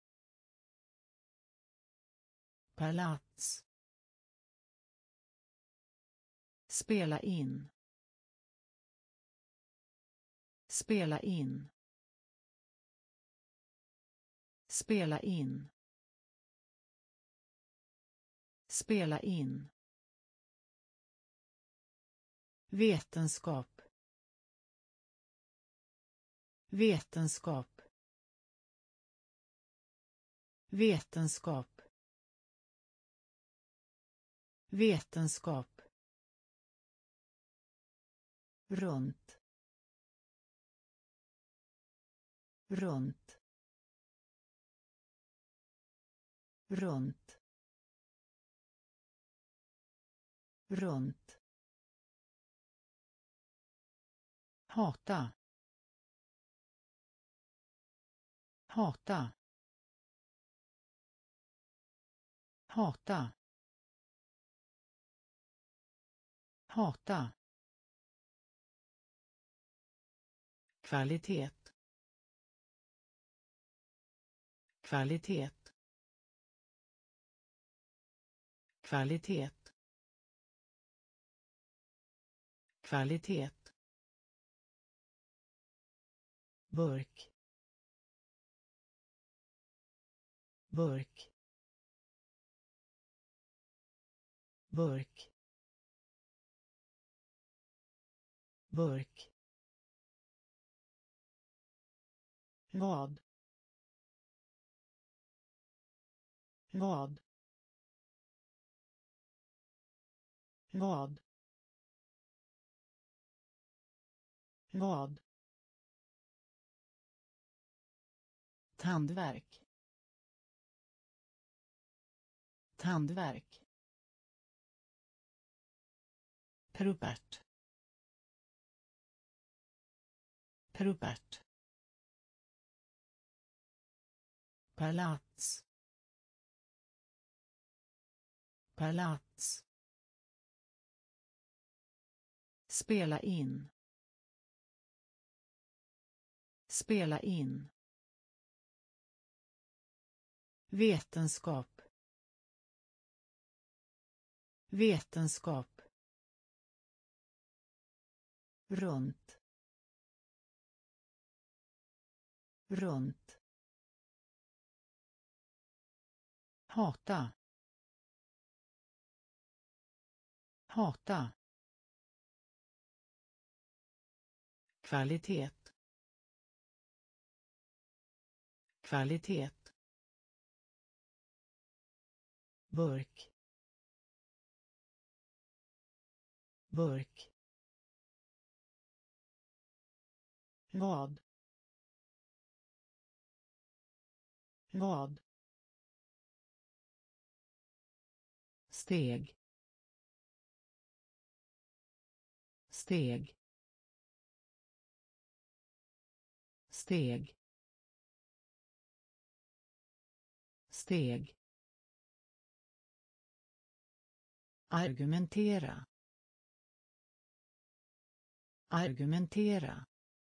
palats, spela in, spela in, spela in, Spela in. Vetenskap. Vetenskap. Vetenskap. Vetenskap. Runt. Runt. Runt. Runt. Hata. Hata. Hata. Hata. Kvalitet. Kvalitet. Kvalitet. Kvalitet. Burk. Burk. Burk. Burk. Vad? Vad? Vad? Vad? Tandvärk. Tandvärk. Perupert. Perupert. Palats. Palats. Spela in. Spela in. Vetenskap. Vetenskap. Runt. Runt. Hata. Hata. Kvalitet. Kvalitet. Burk. Burk. Vad? Vad? Steg. Steg. Steg. Steg. Argumentera. Argumentera.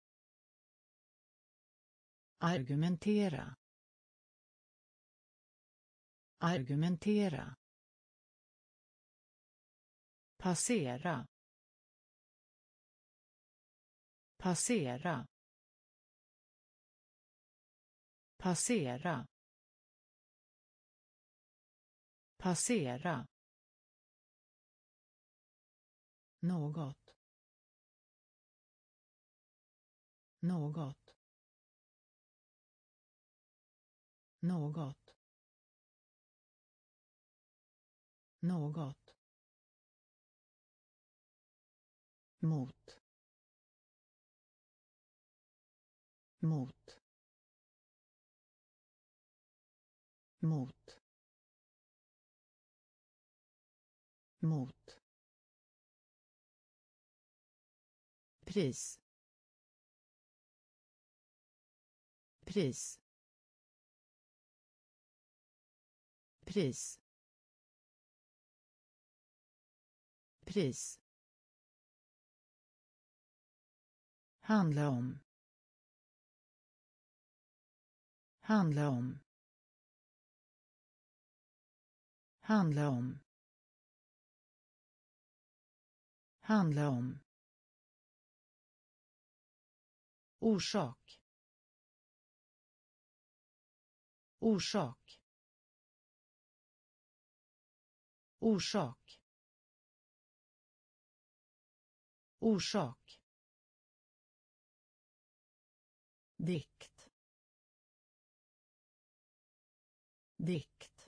Argumentera. Argumentera. Passera. Passera. Passera. Passera. Något. Något. Något. Något. Mot. Mot. Mot. Mot. Pris. Pris. Pris. Pris. Handla om. Handla om. Handla om. Handla om. Orsak. Orsak. orsak, orsak, dikt, dikt,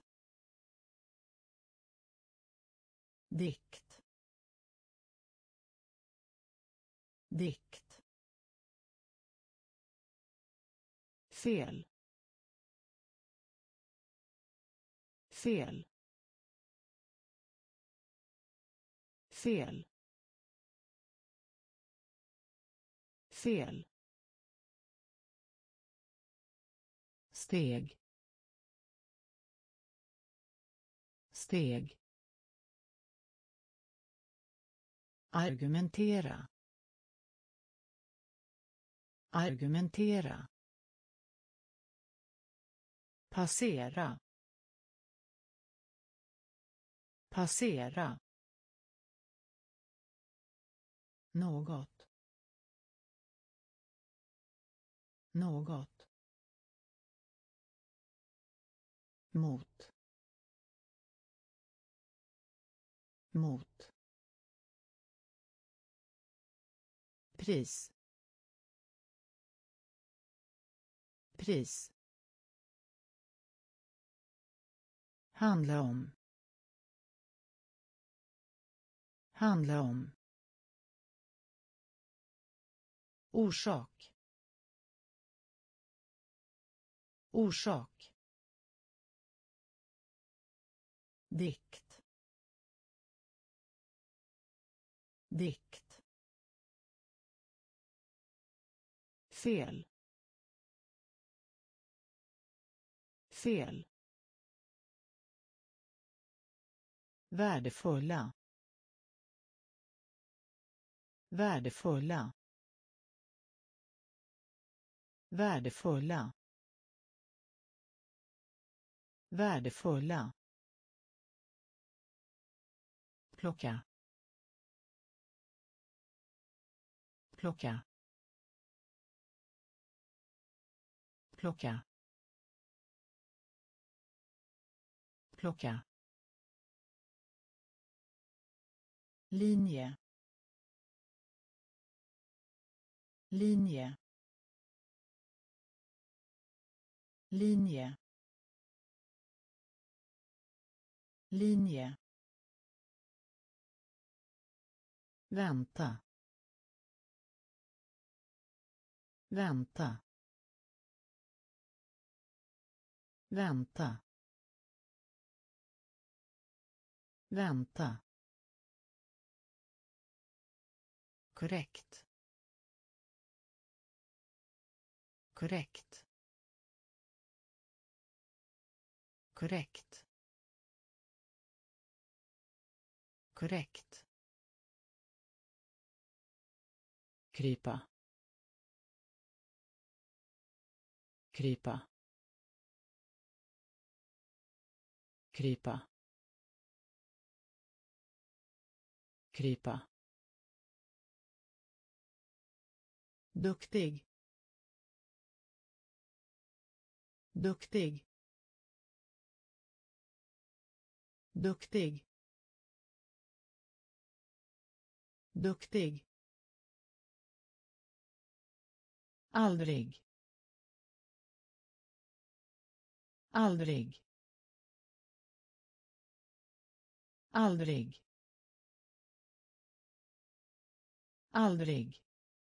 dikt, dikt, fel, fel, fel, fel, steg, steg, argumentera, argumentera, passera, passera, något, något, mot, mot, pris, pris, handla om, handla om, orsak, orsak, dikt, dikt, fel, fel, värdefulla, värdefulla, värdefulla, värdefulla, plocka, plocka, plocka, plocka, linje, linje, linje, linje, vänta, vänta, vänta, vänta, korrekt, korrekt, korrekt, korrekt, krypa, krypa, krypa, krypa, duktig, duktig, duktig, duktig, aldrig, aldrig, aldrig, aldrig,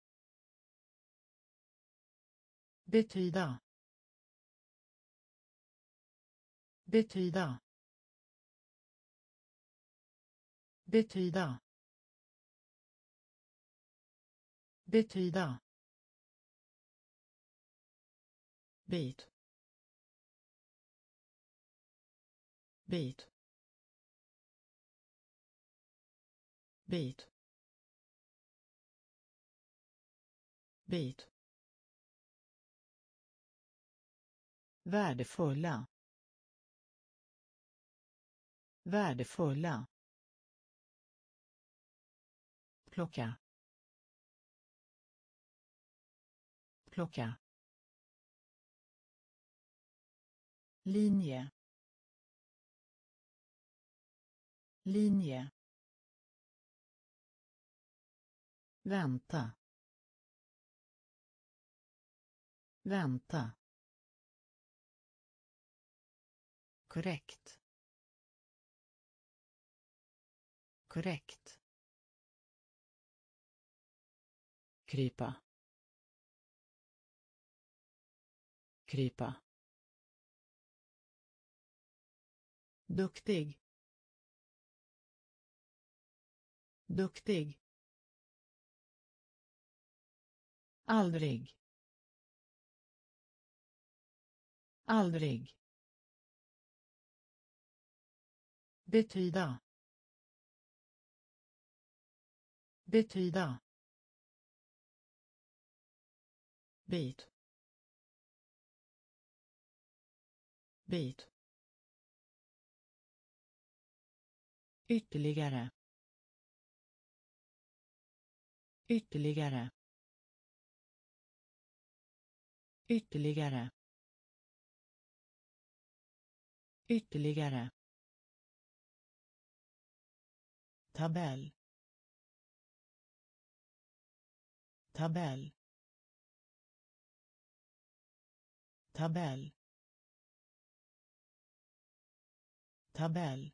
betyda, betyda, betyda, betyda, bit, bit, bit, bit, värdefulla, värdefulla, plocka, plocka, linje, linje, vänta, vänta, korrekt, korrekt, krypa, krypa, duktig, duktig, aldrig, aldrig, betyda, betyda, bit, bit, ytterligare, ytterligare, ytterligare, ytterligare, tabell, tabell, tabell, tabell,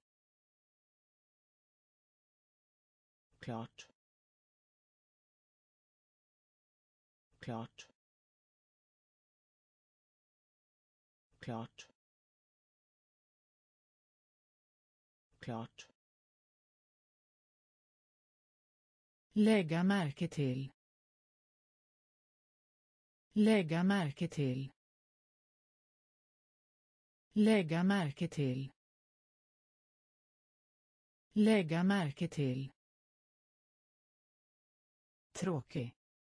klart, klart, klart, klart, lägga märke till, lägga märke till, lägga märke till, lägga märke till, tråkig,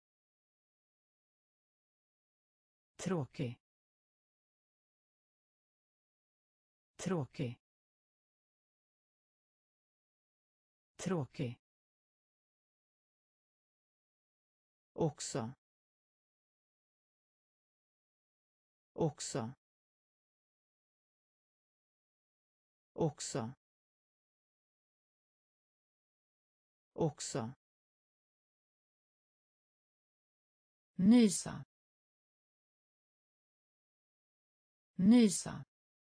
tråkig, tråkig, tråkig, också, också, också, också, nysa, nysa,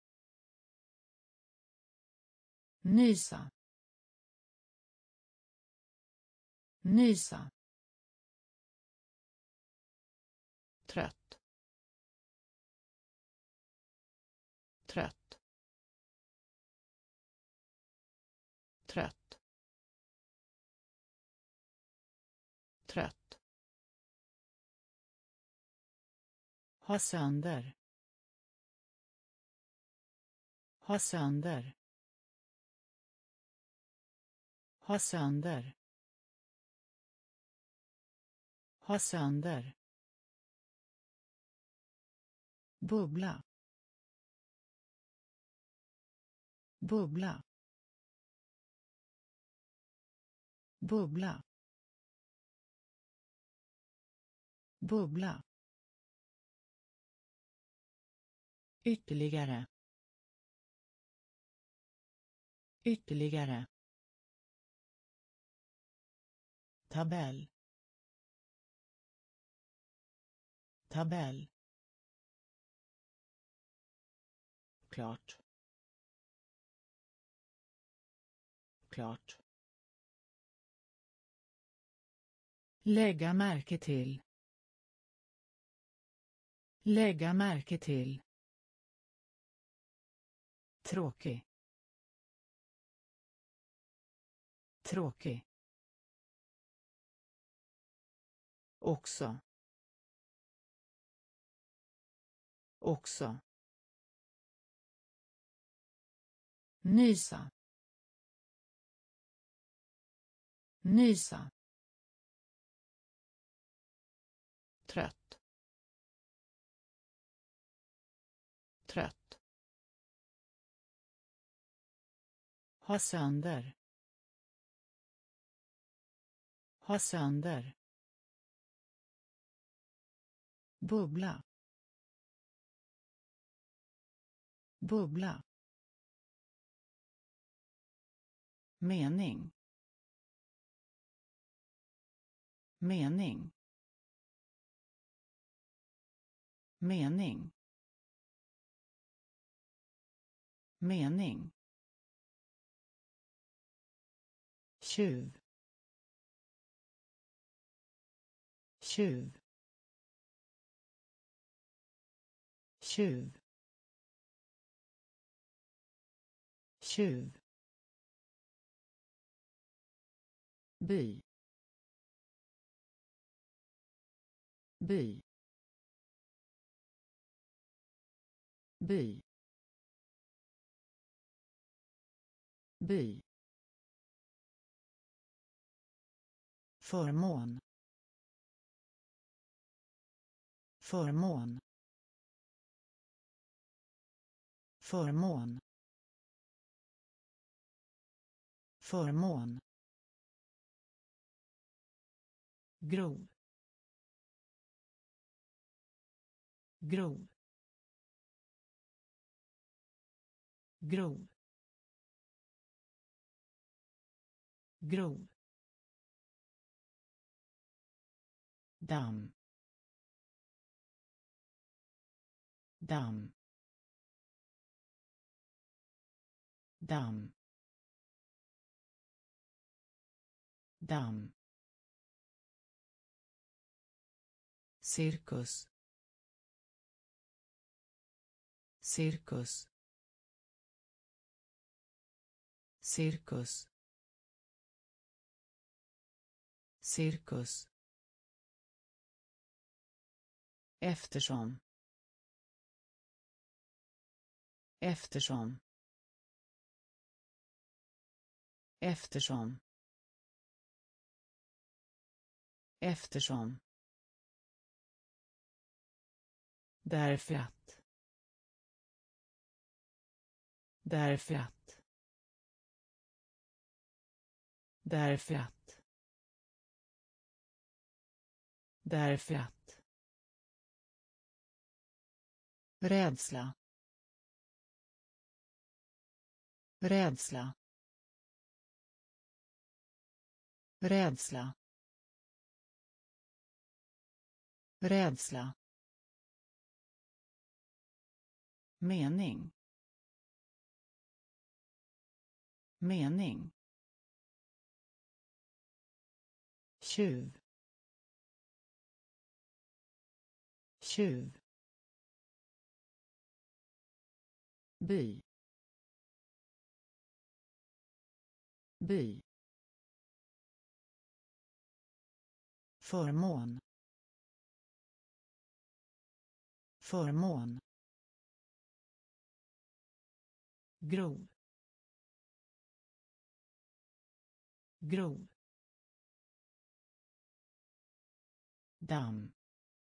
nysa, nysa, trött, trött, trött, trött, ha sönder, ha sönder, ha sönder, ha sönder, bubbla, bubbla, bubbla, bubbla, ytterligare, ytterligare, tabell, tabell, klart, klart, lägga märke till, lägga märke till, tråkig, tråkig, också, också, nysa, nysa, trött, trött, ha sönder, ha sönder, bubbla, bubbla, mening, mening, mening, mening, tjuv, tjuv, tjuv, tjuv, by, by, by, by, förmån, förmån, förmån, förmån, grov, grov, grov, grov, damm, damm, damm, damm, cirkus, cirkus, cirkus, cirkus, eftersom, eftersom, eftersom, eftersom, därför att, därför att, därför att, därför att, rädsla, rädsla, rädsla, rädsla, mening, mening, tjuv, tjuv, by, by, förmån, förmån, grov, grov, damm,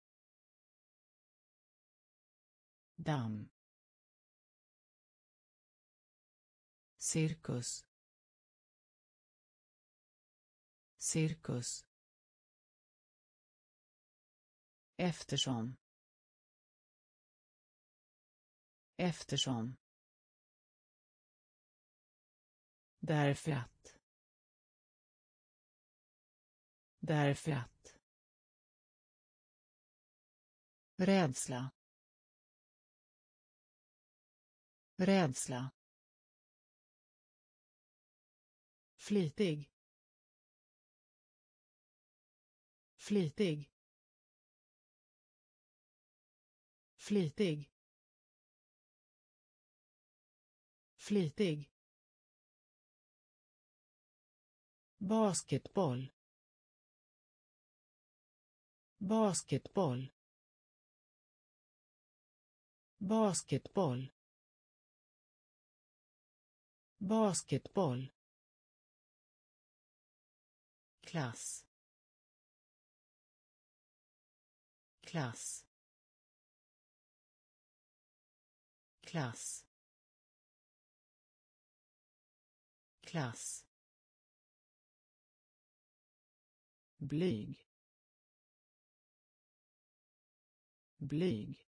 damm, cirkus, cirkus, eftersom, eftersom, därför att, därför att, rädsla, rädsla, flitig, flitig, flitig, flitig, basketboll, basketboll, basketboll, basketboll, klass, klass, klass, klass, blyg, blyg,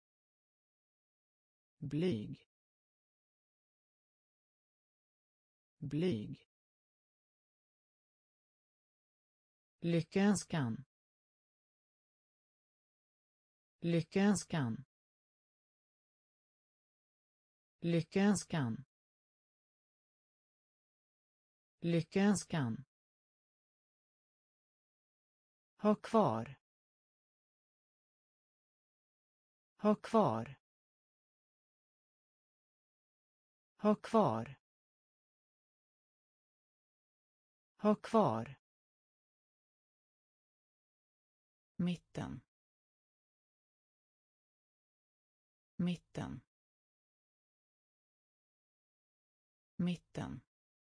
blyg, blyg, lyckönskan, lyckönskan, lyckönskan, lyckönskan, ha kvar, ha kvar, ha kvar, ha kvar, mitten, mitten, mitten,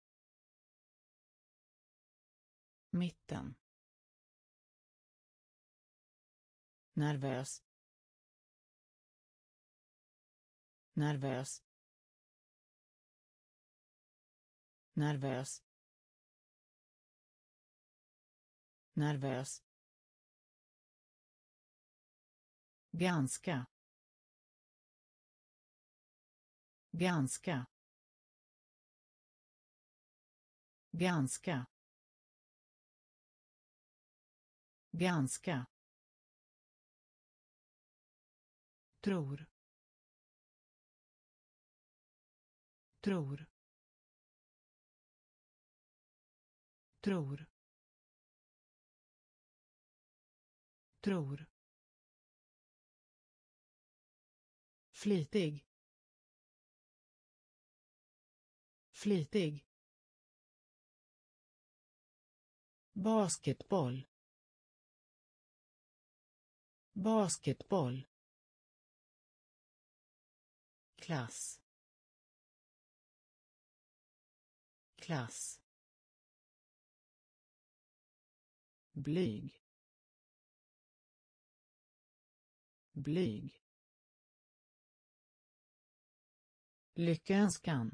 mitten, nervös, nervös, nervös, nervös, ganska, ganska, ganska, ganska, tror, tror, tror, tror, flitig, flitig, basketboll, basketboll, klass, klass, blyg, blyg, lyckönskan,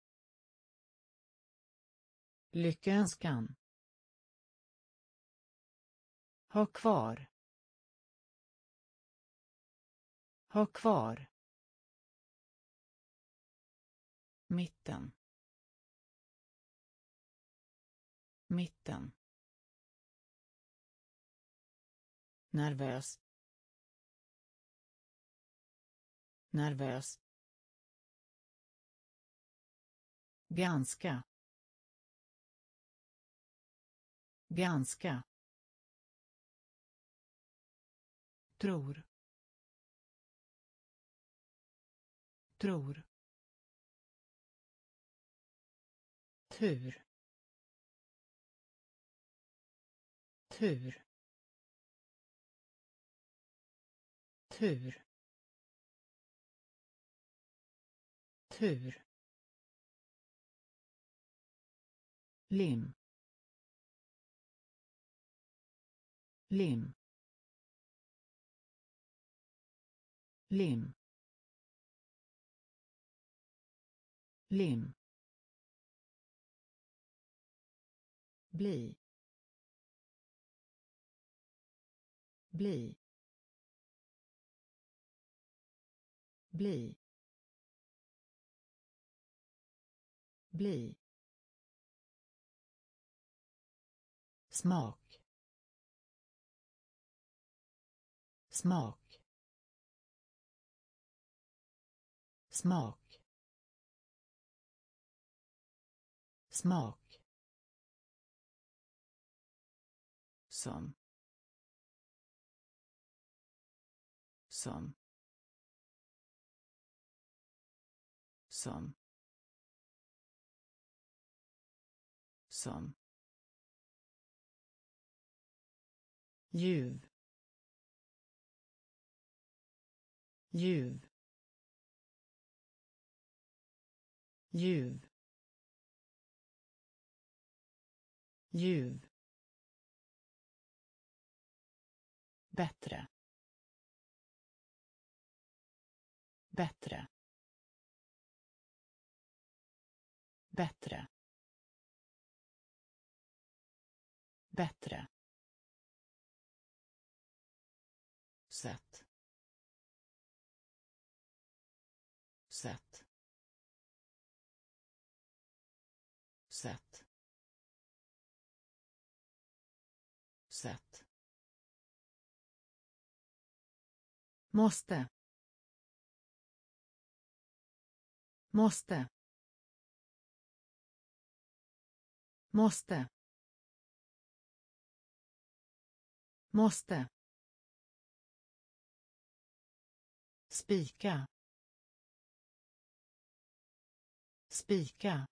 lyckönskan, ha kvar, ha kvar, mitten, mitten, nervös, nervös, ganska, ganska, tror, tror, tur, tur, tur, tur, lim, lim, lim, lim, bli, bli, bli, bli, smak, smak, smak, smak, som, som, som, som, ljuv, ljuv, ljuv, ljuv, bättre, bättre, bättre, bättre, sätt, sätt, måste måste måste måste spika spika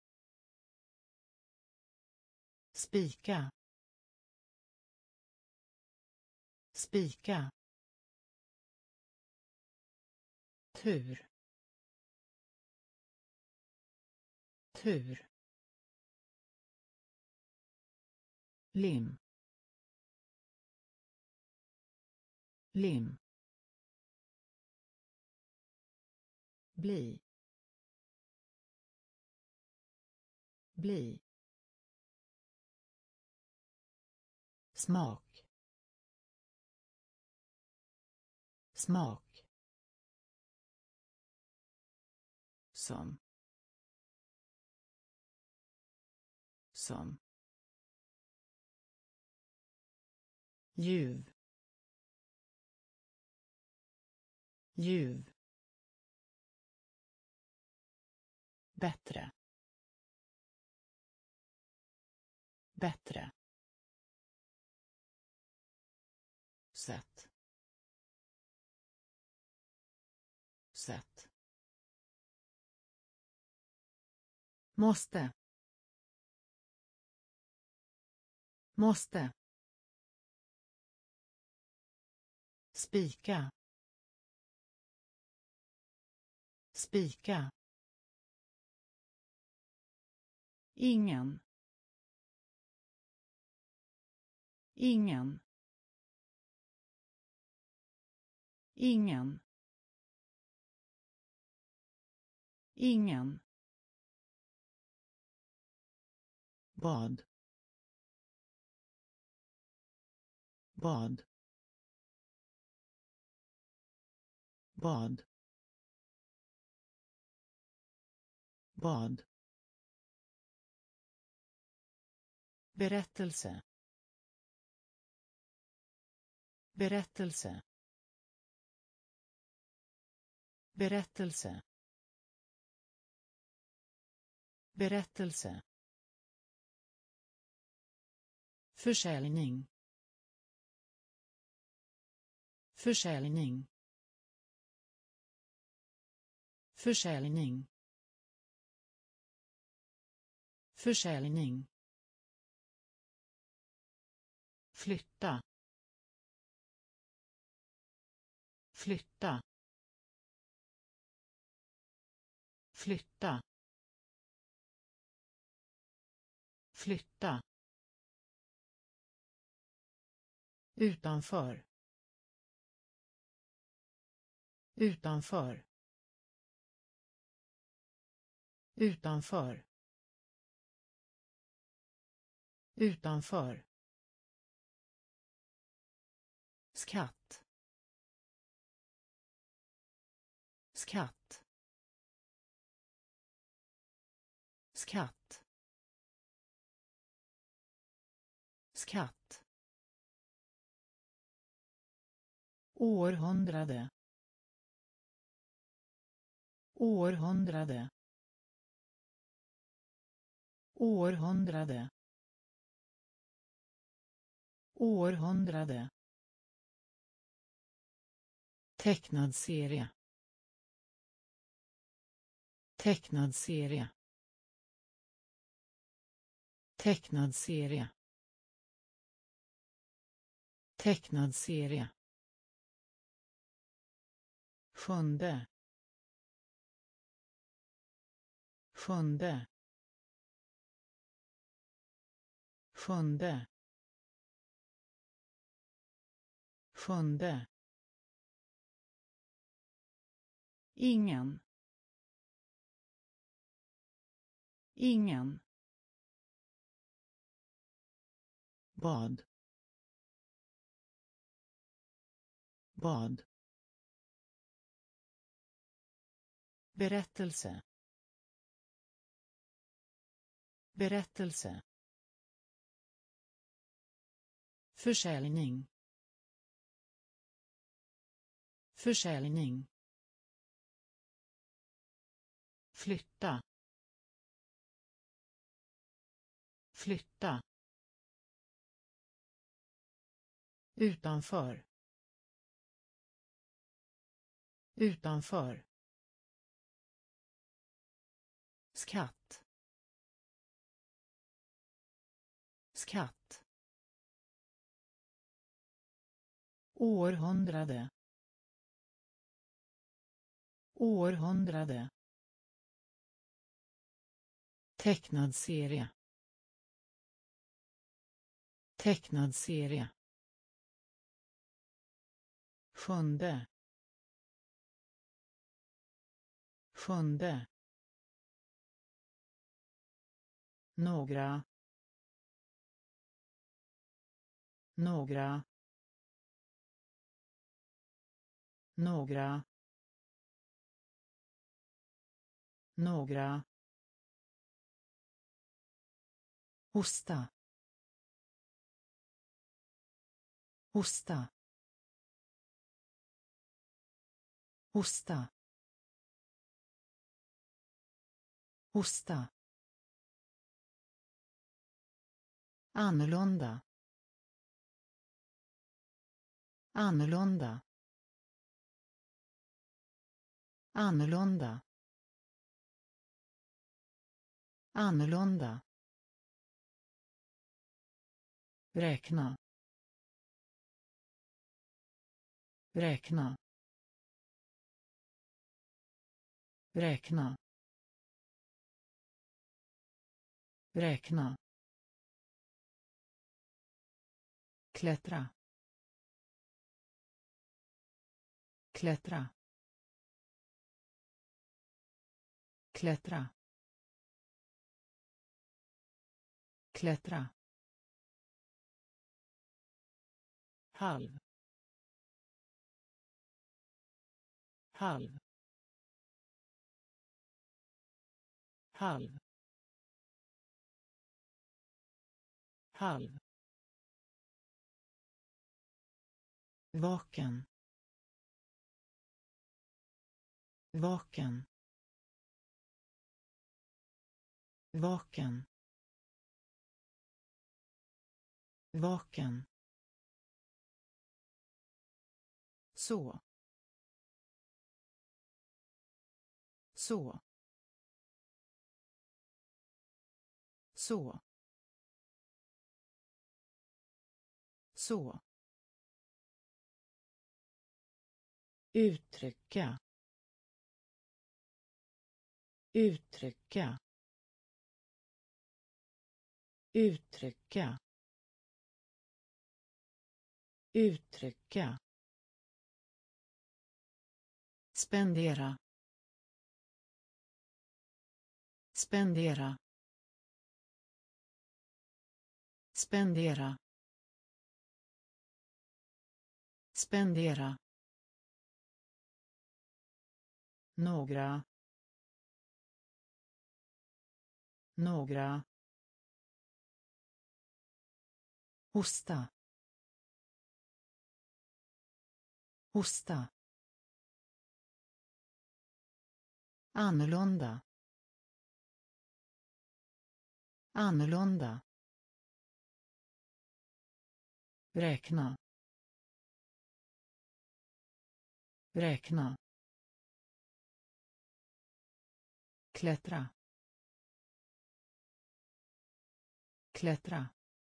spika spika tur tur lim lim bli bli smak smak som som ljuv ljuv bättre bättre sätt sätt måste måste spika spika ingen ingen ingen ingen bad bad bad bad berättelse berättelse berättelse berättelse försäljning försäljning försäljning försäljning flytta flytta flytta flytta utanför utanför utanför utanför skatt skatt skatt skatt århundrade århundrade århundrade århundrade tecknad serie tecknad serie tecknad serie tecknad serie sjunde sjunde sjunde sjunde ingen ingen bad bad berättelse berättelse försäljning försäljning, flytta, flytta, utanför, utanför, skatt, skatt, århundrade, århundrade, tecknad serie, tecknad serie, sjunde, sjunde, några, några, några, några, hosta, hosta, hosta, hosta, annorlunda, annorlunda, annorlunda, annorlunda, räkna, räkna, räkna, räkna, klättra, klättra, klättra, klättra, halv, halv, halv, halv, vaken, vaken, vaken, vaken, så, så, så, så, uttrycka, uttrycka, uttrycka, uttrycka, spendera, spendera, spendera, spendera, några, några, hosta, hosta, annorlunda, annorlunda, räkna, räkna, klättra, klättra,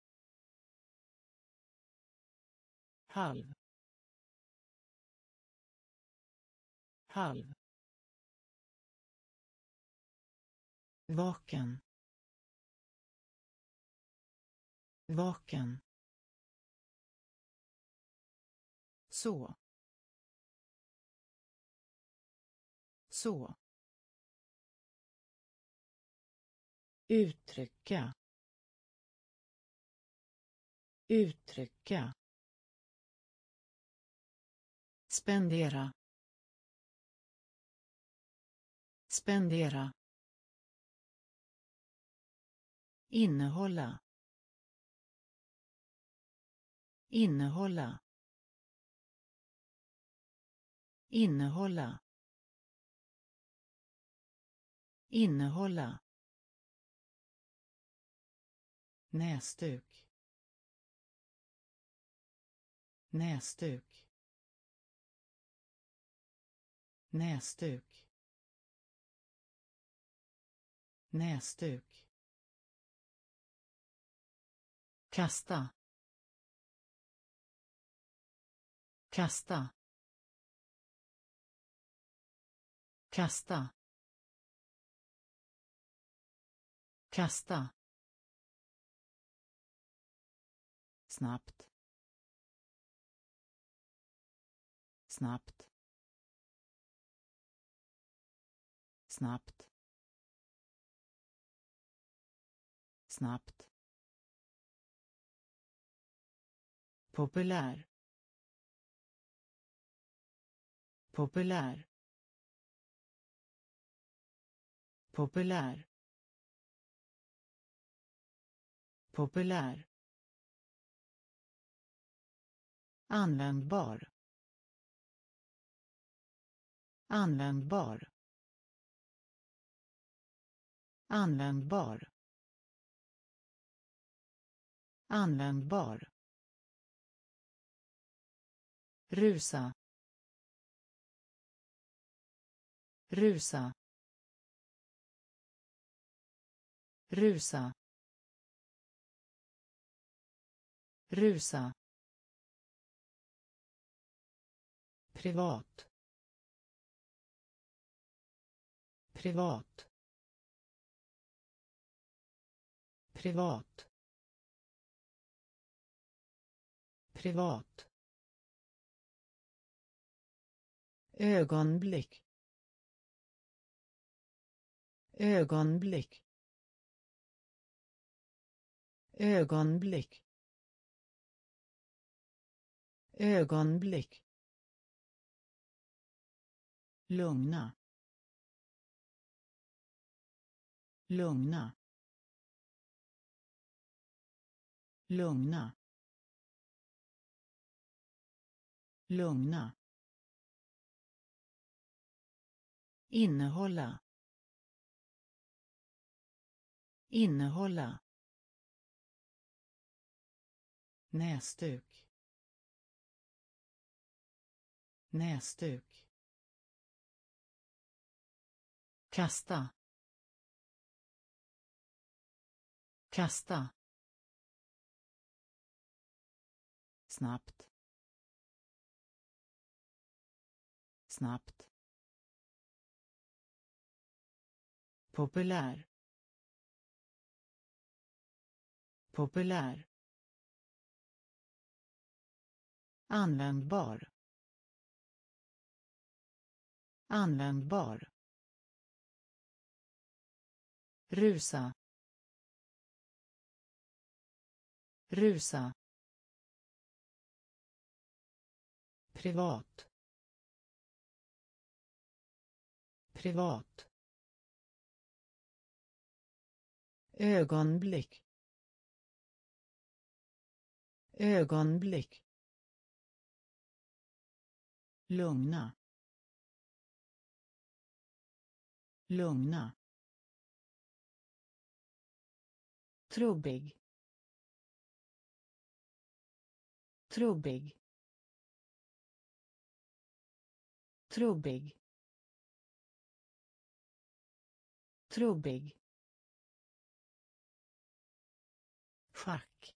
halv, halv, vaken, vaken, så, så, uttrycka, uttrycka, spendera, spendera, innehålla, innehålla, innehålla, innehålla, näsduk, näsduk, näsduk, näsduk, kasta, kasta, kasta, kasta, snabbt, snabbt, snabbt, snabbt, populär, populär, populär, populär, användbar, användbar, användbar, användbar, rusa, rusa, rusa, rusa, privat, privat, privat, privat, ögonblick, ögonblick, ögonblick, ögonblick, lugna, lugna, lugna, lugna, innehålla, innehålla, näsduk, näsduk, kasta, kasta, snabbt, snabbt, populär, populär, användbar, användbar, rusa, rusa, privat, privat, ögonblick, ögonblick, lugna, lugna, trubbig, trubbig, trubbig, trubbig, schack,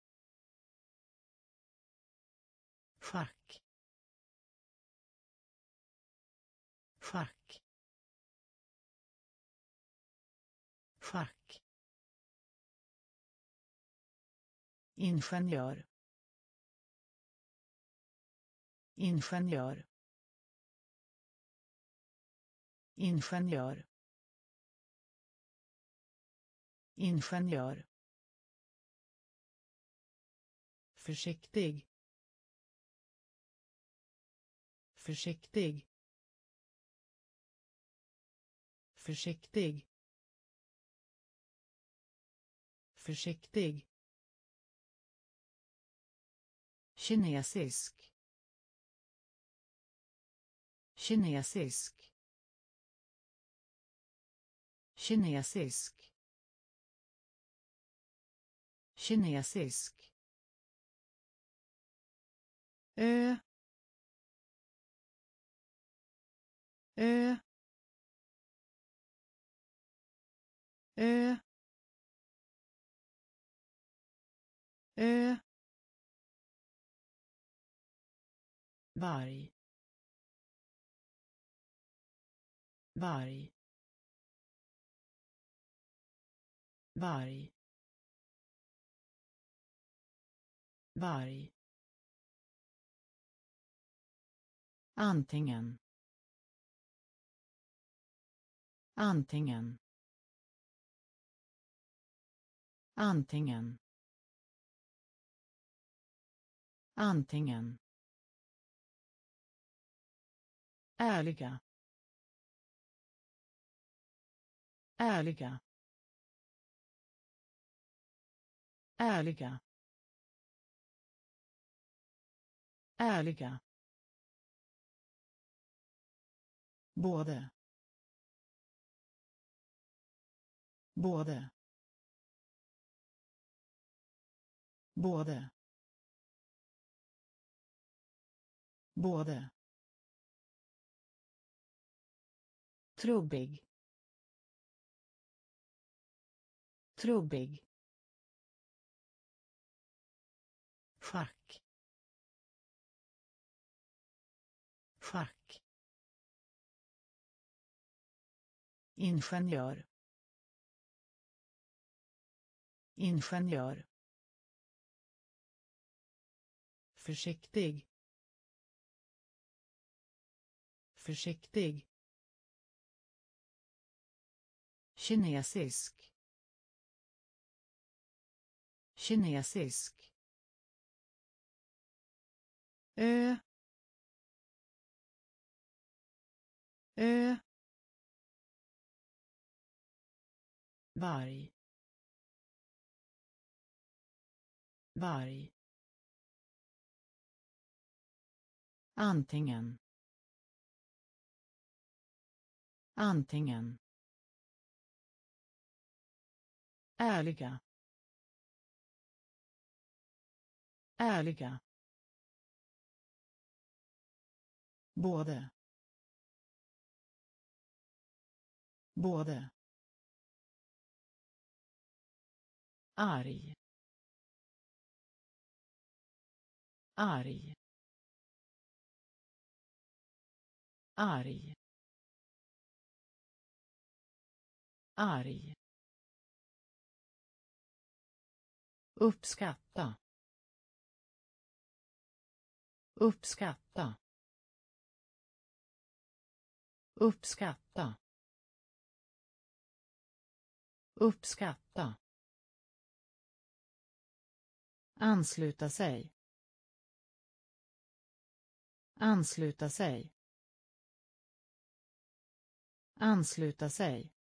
schack, schack, schack, ingenjör, ingenjör, ingenjör, ingenjör, försiktig, försiktig, försiktig, försiktig, kinesisk, kinesisk kinesisk kinesisk ö ö ö ö varg varg varg varg antingen antingen antingen antingen ärliga ärliga ärliga ärliga både både både både trubbig trubbig schack schack ingenjör ingenjör försiktig försiktig kinesisk kinesisk ö ö varg varg antingen antingen ärliga ärliga både både arg arg arg arg uppskatta uppskatta uppskatta uppskatta ansluta sig ansluta sig ansluta sig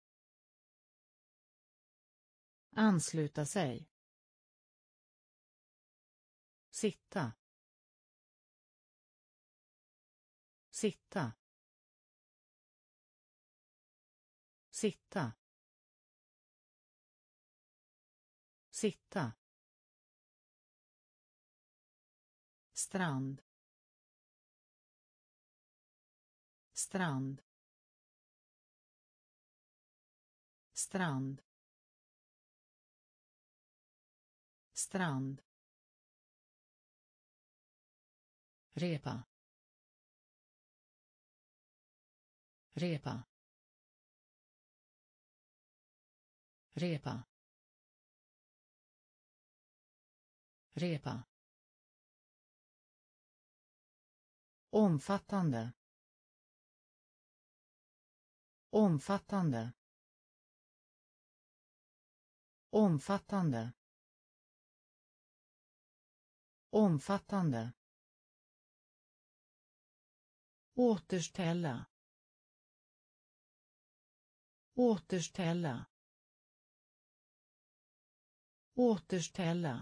ansluta sig sitta sitta sitta sitta strand strand strand strand repa repa repa repa omfattande omfattande omfattande omfattande återställa återställa återställa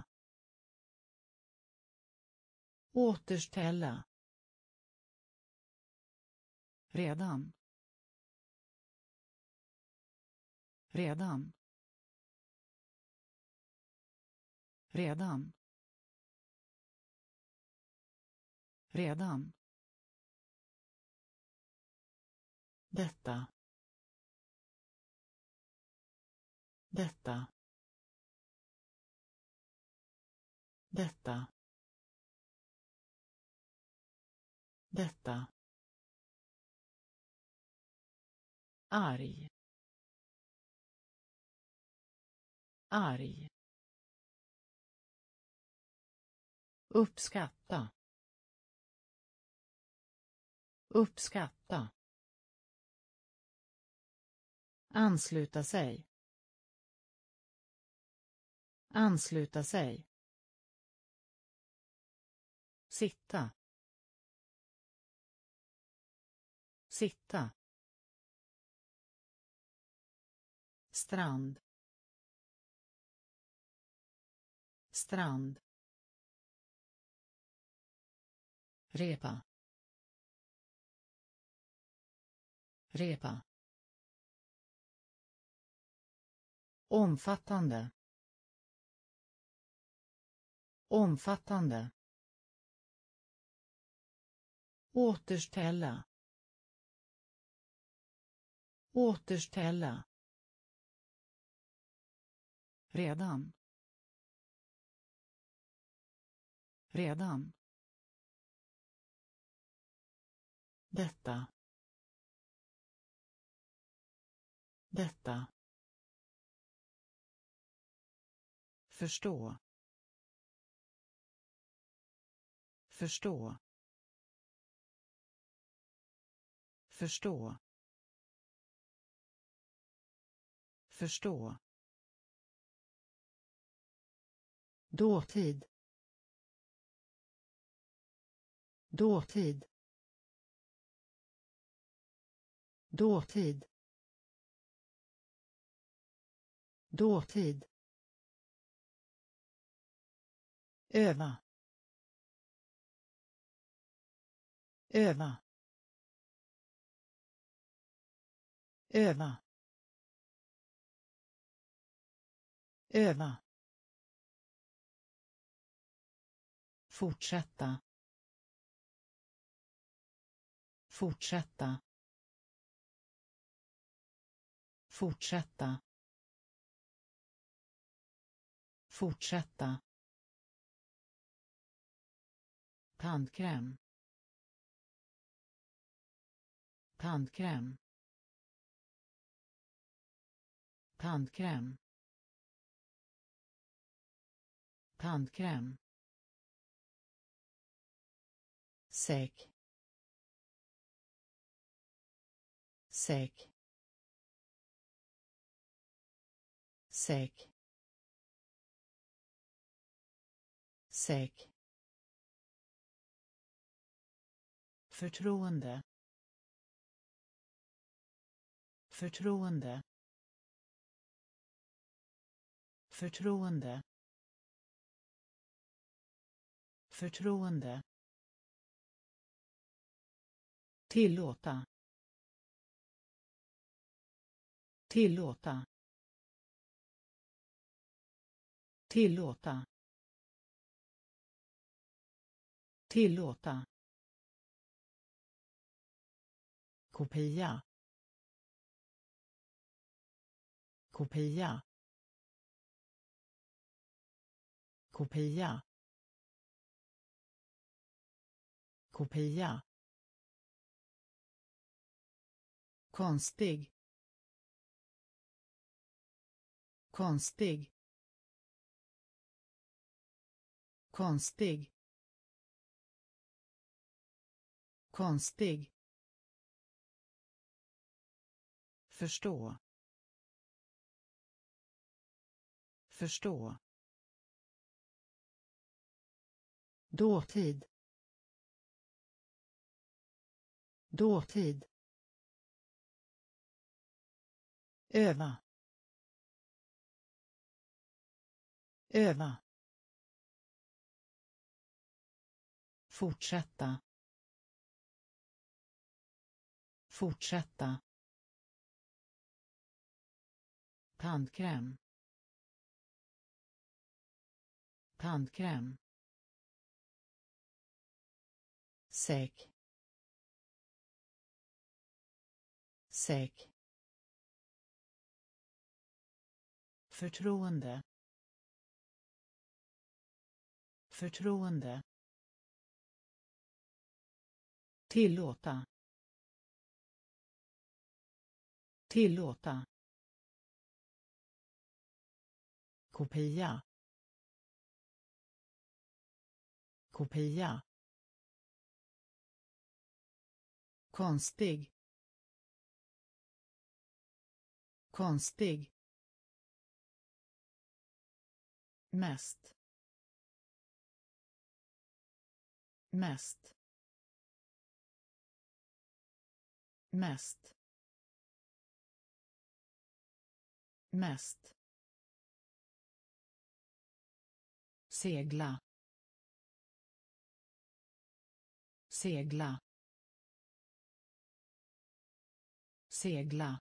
återställa redan redan redan redan detta detta detta detta arg arg uppskatta uppskatta ansluta sig ansluta sig sitta sitta strand strand repa repa omfattande omfattande återställa återställa redan redan detta detta förstå förstå förstå förstå dåtid dåtid dåtid dåtid öva öva öva öva fortsätta fortsätta fortsätta fortsätta tandkräm tandkräm tandkräm tandkräm säk säk säk säk förtroende förtroende förtroende förtroende tillåta tillåta tillåta tillåta kopia kopia kopia kopia konstig konstig konstig konstig förstå förstå dåtid dåtid öva öva fortsätta Fortsätta. Tandkräm. Tandkräm. Säck. Säck. Förtroende. Förtroende. Tillåta. Tillåta. Kopia. Kopia. Konstig. Konstig. Mest. Mest. Mest. Mest. Segla. Segla. Segla.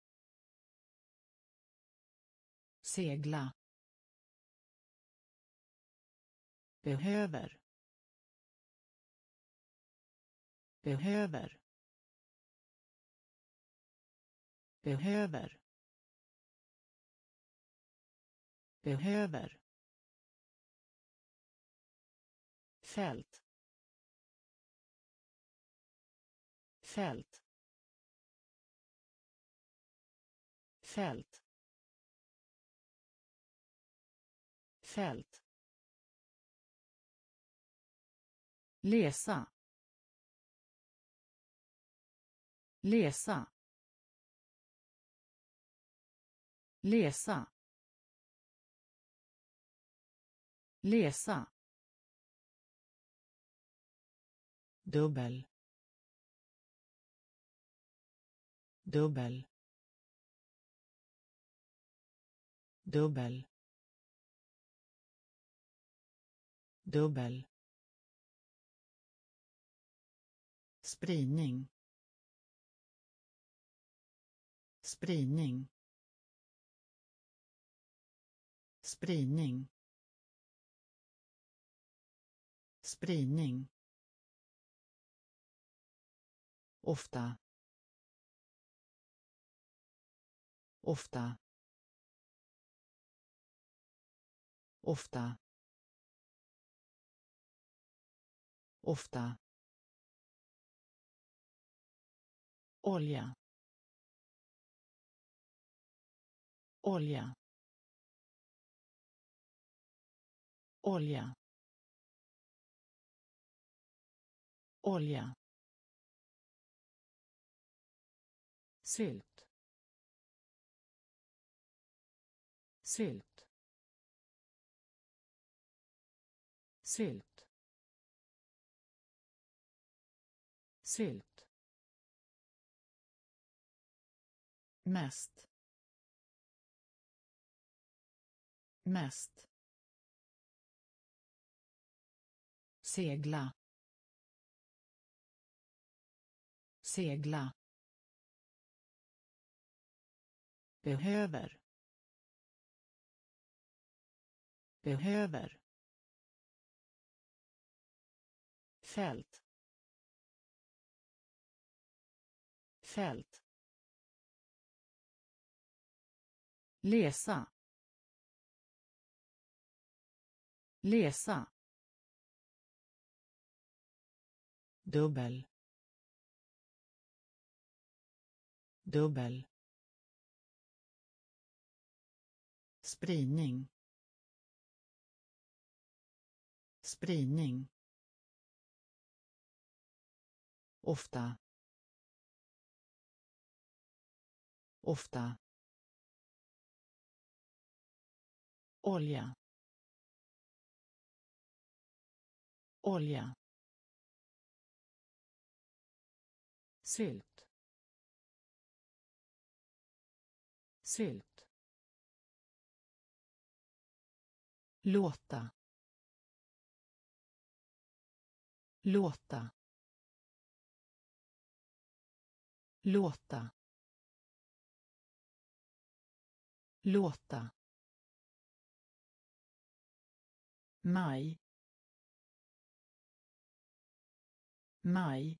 Segla. Behöver. Behöver. Behöver. Behöver. Fält. Fält. Fält. Fält. Läsa. Läsa. Läsa. Läsa. Dubbel. Dubbel. Dubbel. Dubbel. Spridning. Spridning. Spridning. Spridning. Ofta. Ofta. Ofta. Ofta. Olja. Olja. Olja. Olja. Sylt. Sylt. Sylt. Sylt. Mest. Mest. Segla. Segla. Behöver. Behöver. Fält. Fält. Läsa. Läsa. Dubbel. Dubbel. Spridning. Spridning. Ofta. Ofta. Olja. Olja. Sylt. Sylt. Låta. Låta. låta, låta, maj, maj,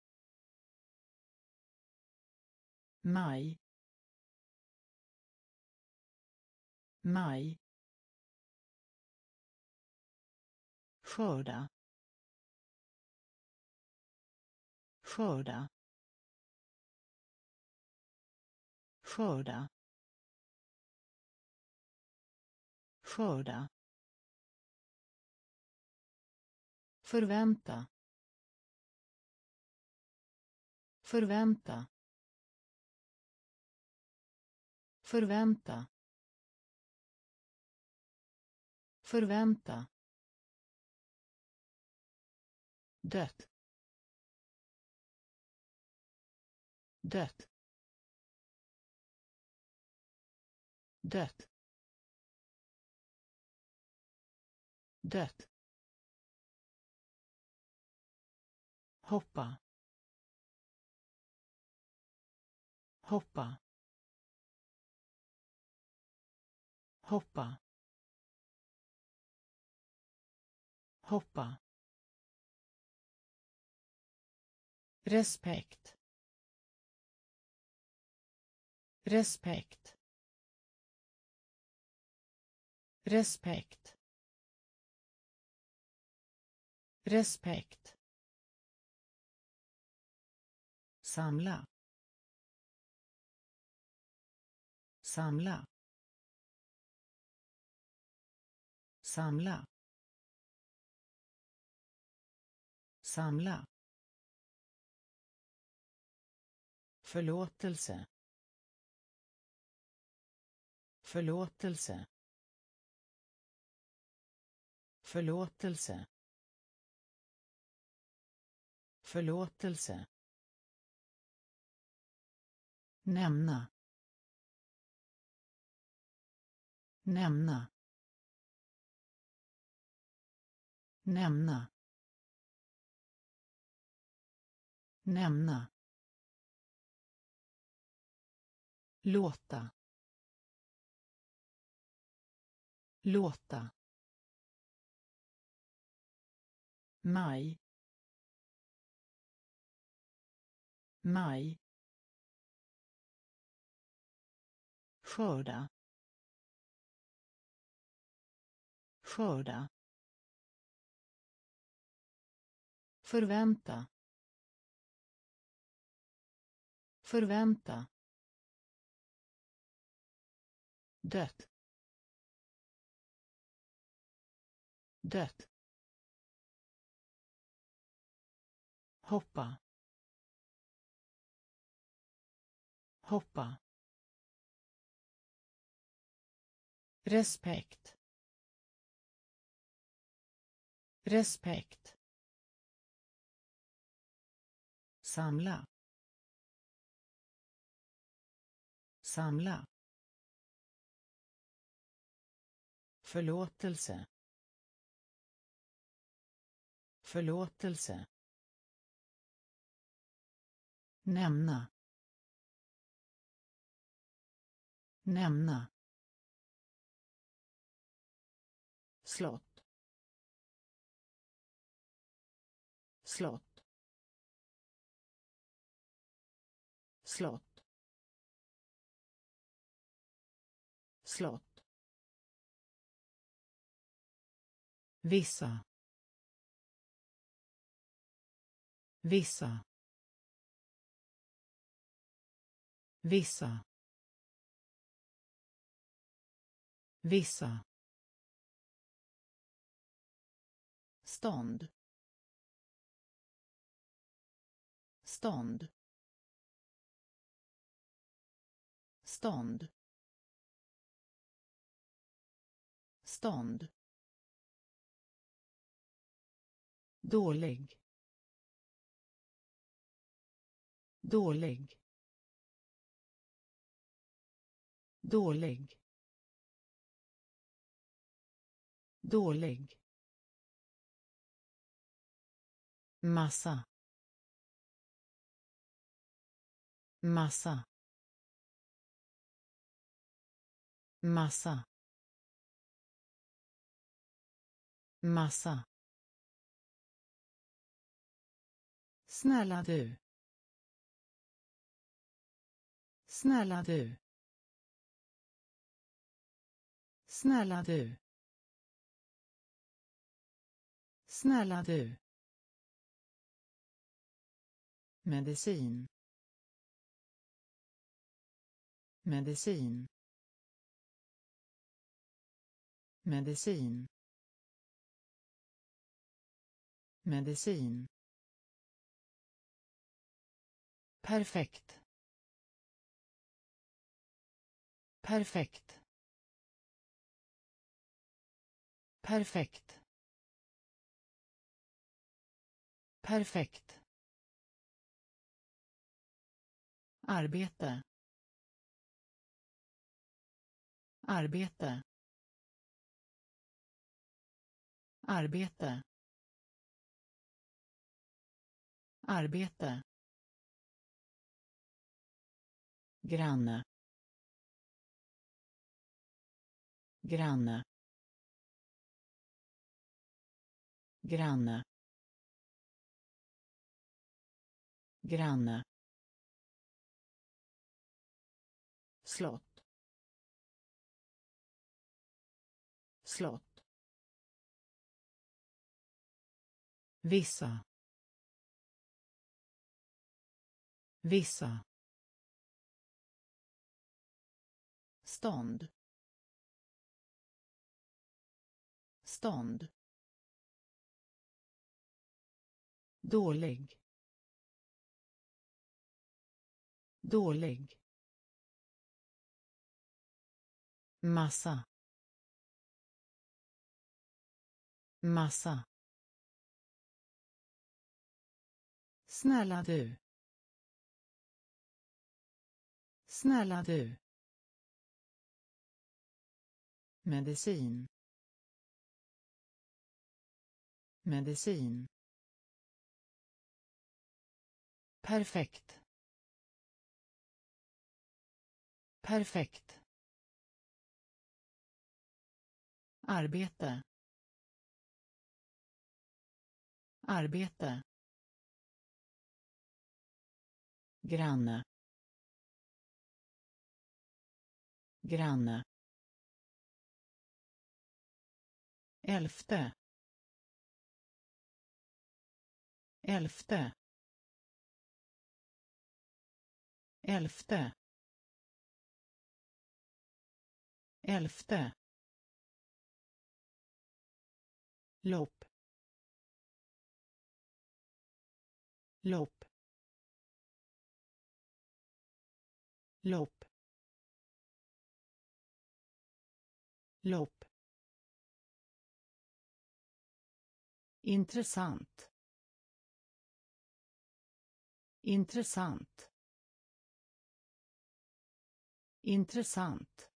maj, maj, skörda, skörda, skörda, skörda, förvänta, förvänta, förvänta, förvänta, dött, dött, dött, dött, hoppa, hoppa, hoppa, hoppa, respekt, respekt, respekt, respekt, samla, samla, samla, samla, förlåtelse, förlåtelse, förlåtelse, förlåtelse, nämna, nämna, nämna, nämna, låta, låta, maj, maj, skörda, skörda, förvänta, förvänta, dött, dött, hoppa, hoppa, respekt, respekt, samla, samla, förlåtelse, förlåtelse, nämna, nämna, slott, slott, slott, slott, vissa, vissa, vissa, vissa, stånd, stånd, stånd, stånd, dålig, dålig, dålig, dålig, massa, massa, massa, massa. Snälla du. Snälla du. Snälla du. Snälla du. Medicin. Medicin. Medicin. Medicin. Perfekt. Perfekt. Perfekt. Perfekt. Arbete. Arbete. Arbete. Arbete. Granne. Granne. Granne. Granne. Slott. Slott. Vissa. Vissa. Stånd. Stånd. Dålig. Dålig. Massa. Massa. Snälla du. Snälla du. Medicin. Medicin. Perfekt. Perfekt. Arbete. Arbete. Granne. Granne. Elfte. Elfte. Elfte. Elfte. Lopp. Lopp. Lopp. Lopp. Intressant. Intressant. Intressant.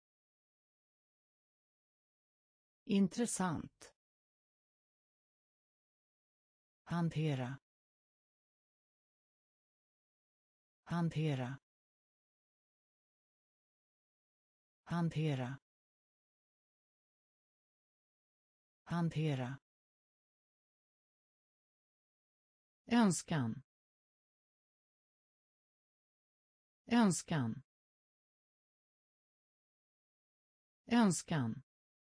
Intressant. Hantera. Hantera. Hantera. Hantera. Önskan. Önskan. Önskan.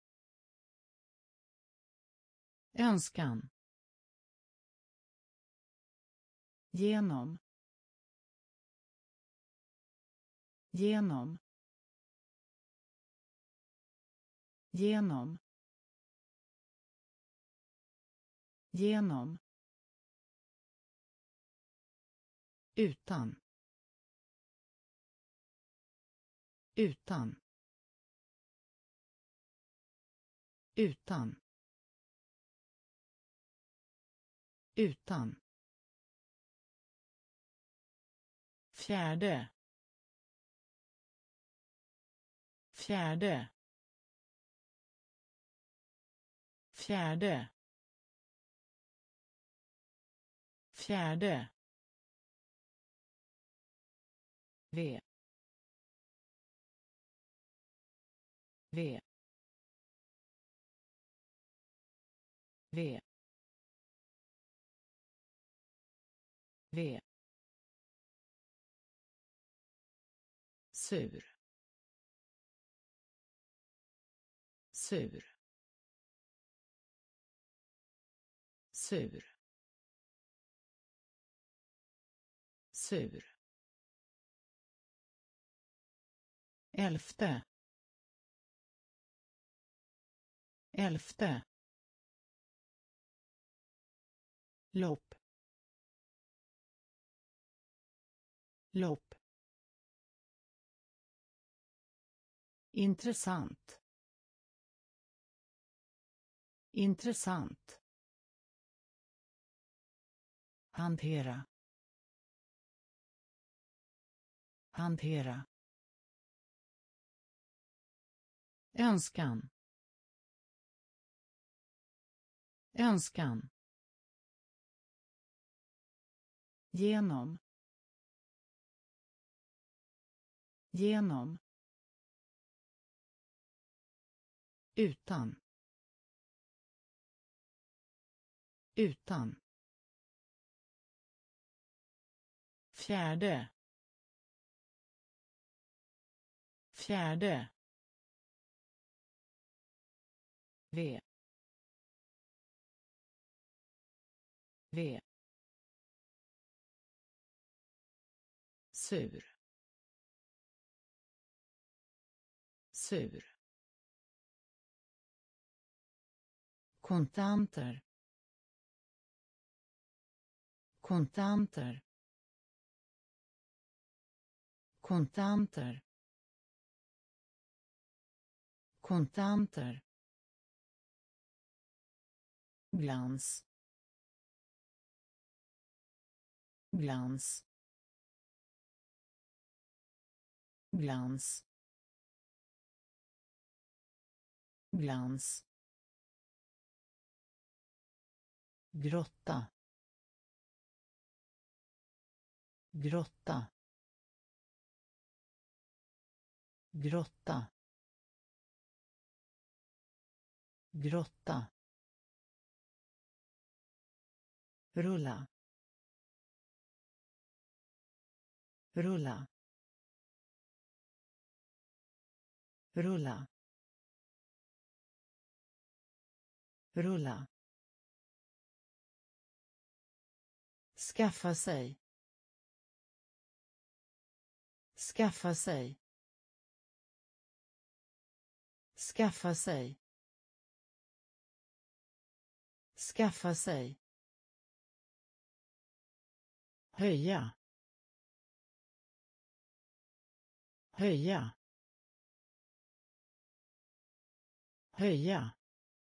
Önskan. Genom. Genom. Genom. Genom. Utan. Utan. Utan. Utan. Fjärde. Fjärde. Fjärde. Fjärde. V. V. V. V. Sur. Sur. Sur. Sur. Elfte. Elfte. Lopp. Lopp. Intressant. Intressant. Hantera. Hantera. Önskan. Önskan. Genom. Genom. Utan. Utan. Fjärde. Fjärde. V. V. Sur. Sur. Kontanter. Kontanter. Kontanter. Kontanter. Glans. Glans. Glans. Glans. Grotta. Grotta. Grotta. Grotta. Rulla. Rulla. Rulla. Rulla. Skaffa sig. Skaffa sig. Skaffa sig. Skaffa sig. Höja. Höja. Höja.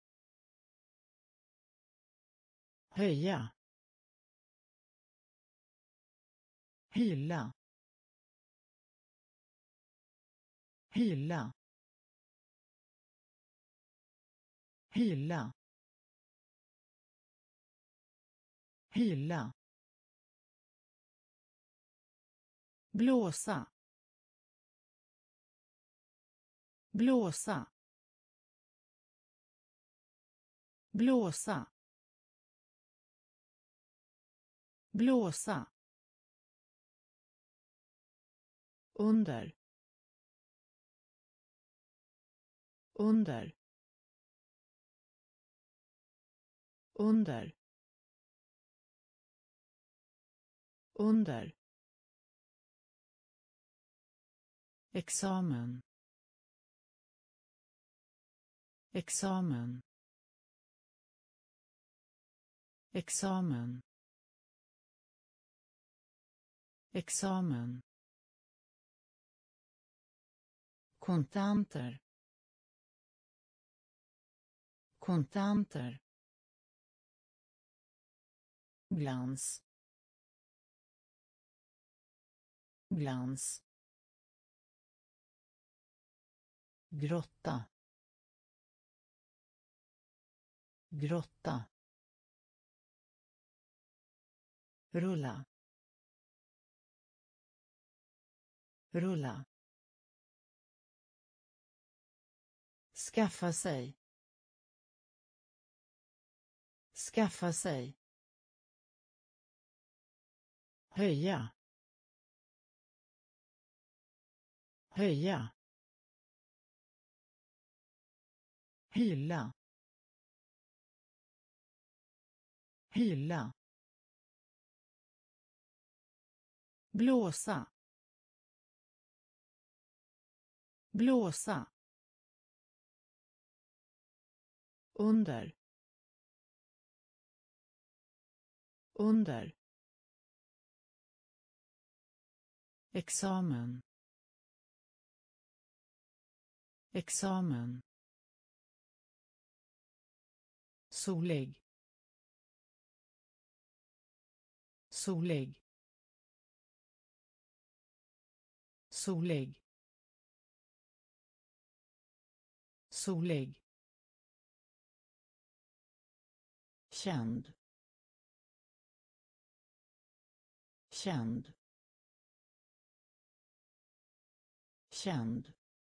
Höja. Hylla. Hylla. Hylla. Hylla. Blåsa. Blåsa. Blåsa. Blåsa. Under. Under. Under. Under. Examen. Examen. Examen. Examen. Kontanter. Kontanter. Glans. Glans. Grotta. Grotta. Rulla. rulla, skaffa sig, skaffa sig, höja, höja, hylla, hylla, blåsa, blåsa, under, under, examen, examen, solig, solig, solig, solig, känd, känd, känd,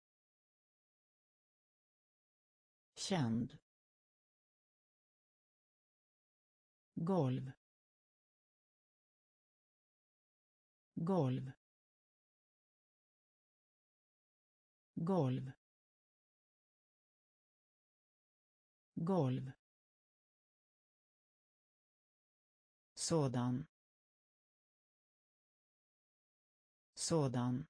känd, golv, golv, golv, golv, sådan, sådan,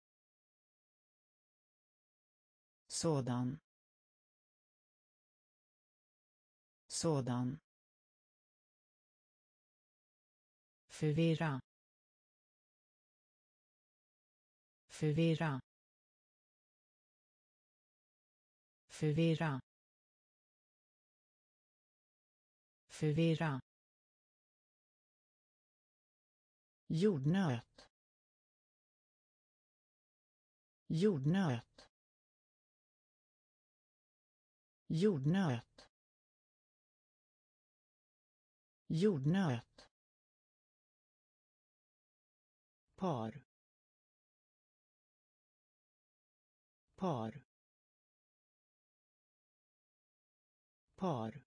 sådan, sådan, förvirra, förvirra, förvirra, förvirra, jordnöt, jordnöt, jordnöt, jordnöt, par, par, par,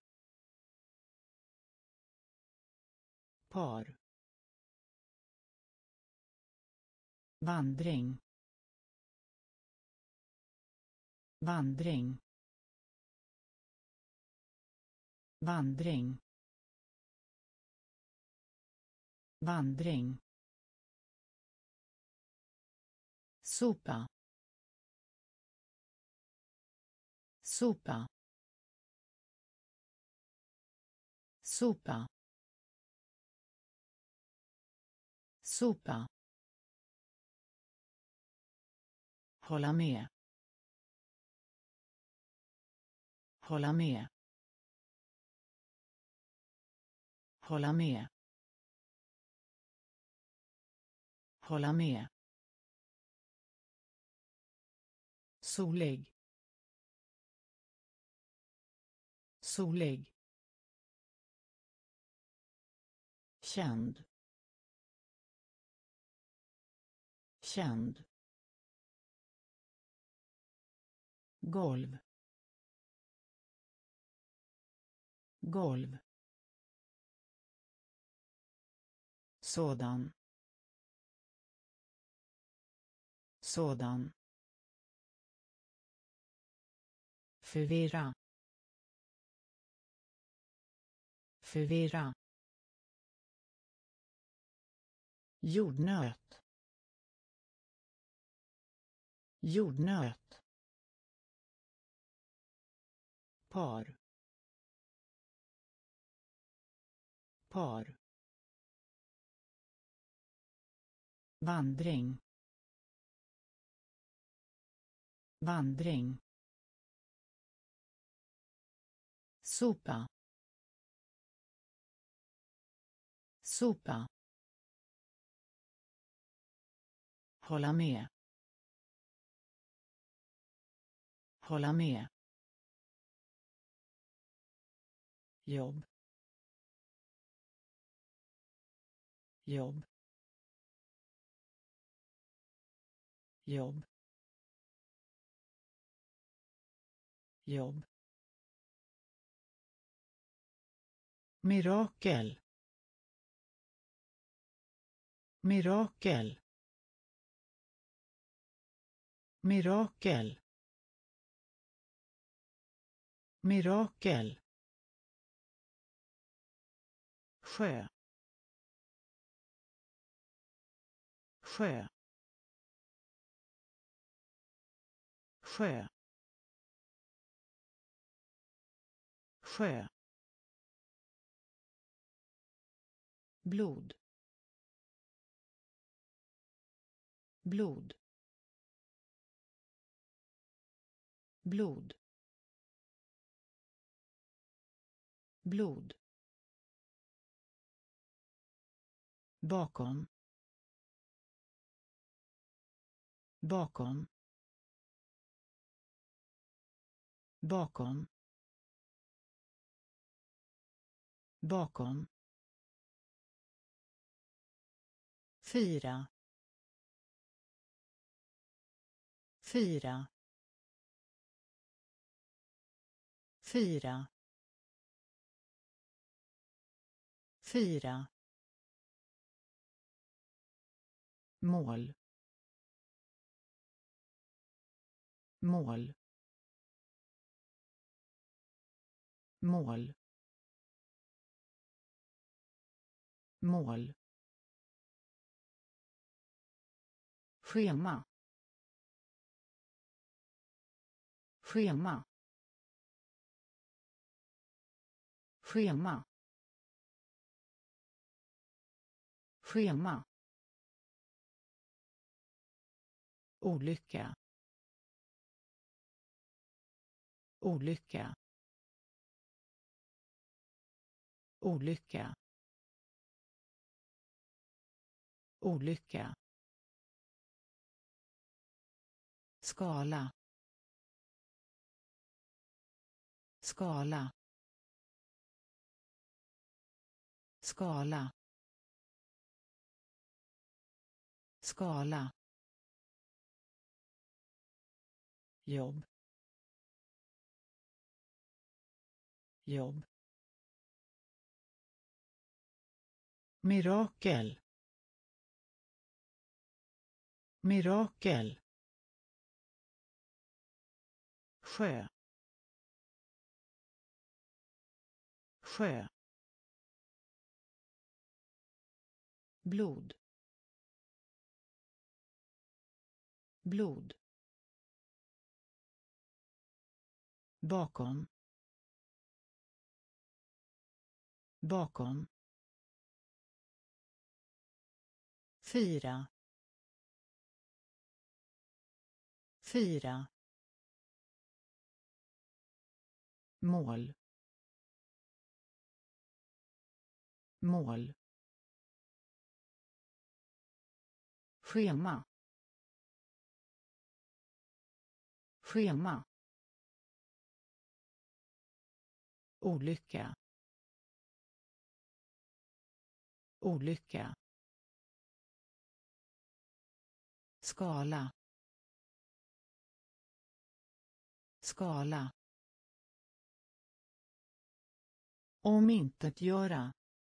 par, vandring, vandring, vandring, vandring, sopa, sopa, sopa, sopa, hålla med, hålla med, hålla med, hålla med, solig, solig, känd, känd, golv, golv, sådan, sådan, förvirra, förvirra, jordnöt, jordnöt, par, par, vandring, vandring, sopa, sopa, hålla med, hålla med, jobb, jobb, jobb, jobb, mirakel, mirakel, mirakel, mirakel, sjö, sjö, sjö, sjö, blod, blod, blod, blod, bakom, bakom, bakom, bakom, fyra, fyra, fyra, fyra, mål, mål, mål, mål, schema, schema, schema, schema, olycka, olycka, olycka, olycka, skala, skala, skala, skala, jobb, jobb, mirakel, mirakel, sjö, sjö, blod, blod, bakom, bakom, fyra, fyra, mål, mål, schema, schema, olycka, olycka, skala, skala, omintetgöra,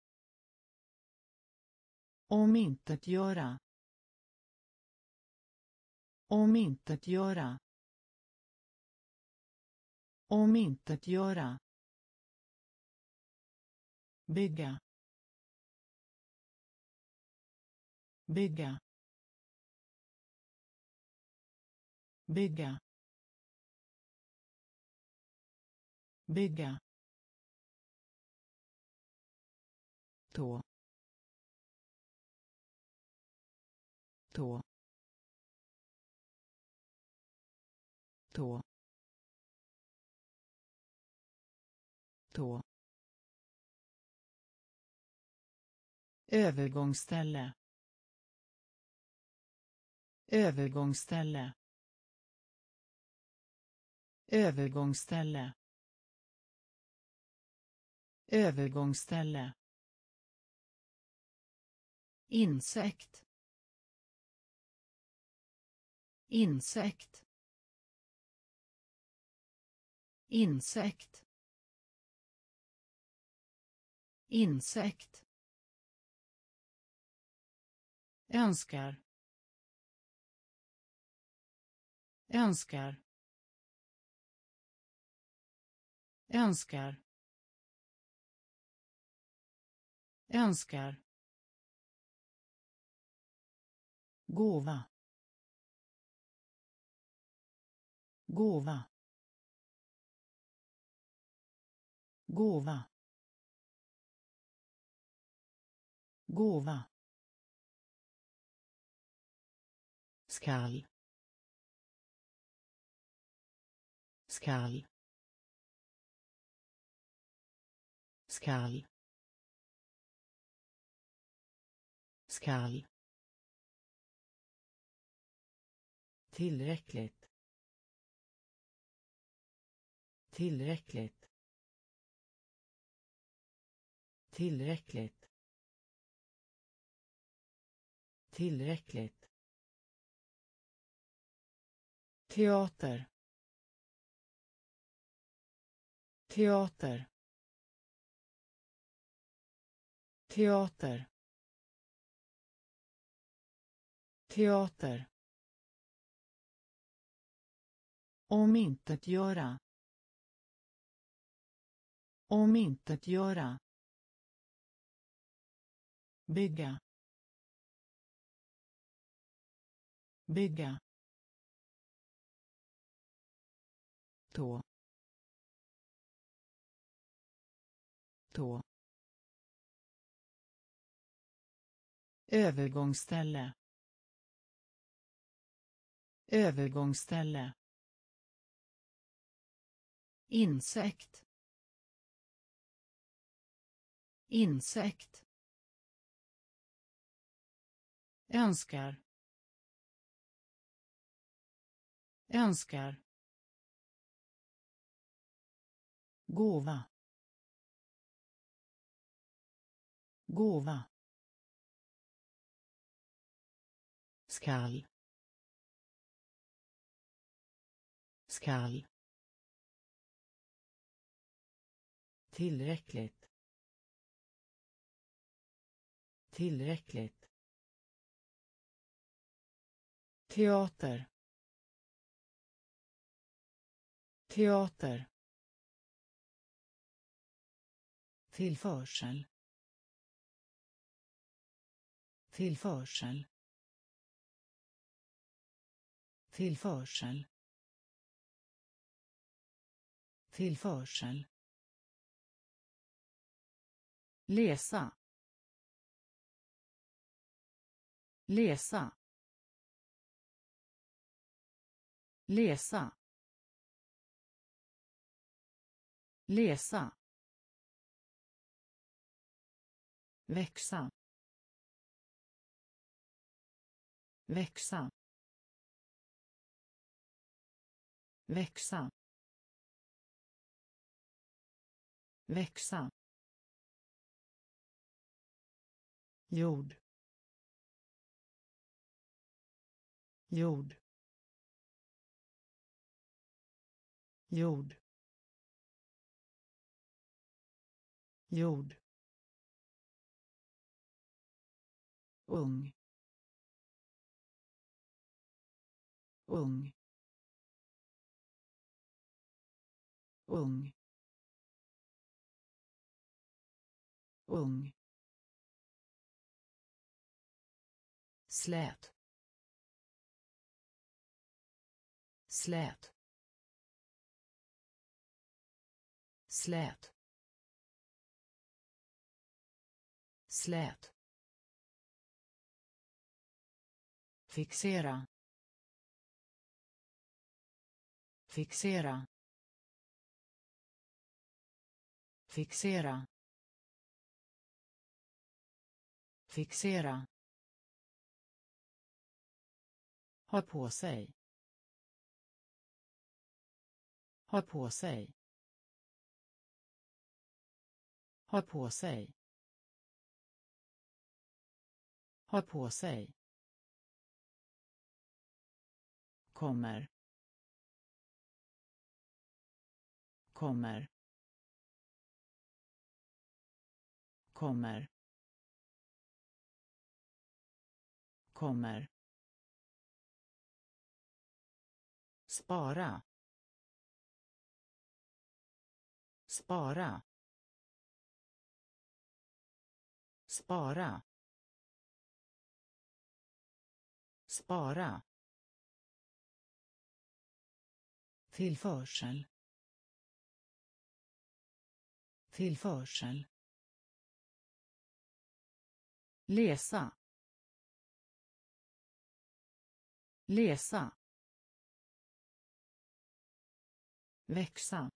omintetgöra, omintetgöra, omintetgöra, bygga, bygga, bygga, bygga, tå, tå, tå, tå, övergångsställe, övergångsställe, övergångsställe, övergångsställe, insekt, insekt, insekt, insekt, önskar, önskar, önskar, önskar, gåva, gåva, gåva, gåva, skall, skall, skall, skall, tillräckligt, tillräckligt, tillräckligt, tillräckligt, teater, teater, teater, teater, omintetgöra, omintetgöra, bygga, bygga, tå, tå, övergångsställe, övergångsställe, insekt, insekt, önskar, önskar, gåva, gåva, skall, skall, tillräckligt, tillräckligt, teater, teater, tillförsel, tillförsel, tillförsel, tillförsel, läsa, läsa, läsa, läsa, växa, växa, växa, växa, jord, jord, jord, jord, ung, ung, ung, ung, slät, slät, slät, slät, fixera, fixera, fixera, fixera, ha på sig, ha på sig, ha på sig, ha på sig, kommer kommer kommer kommer spara spara spara spara tillförsel tillförsel läsa läsa växa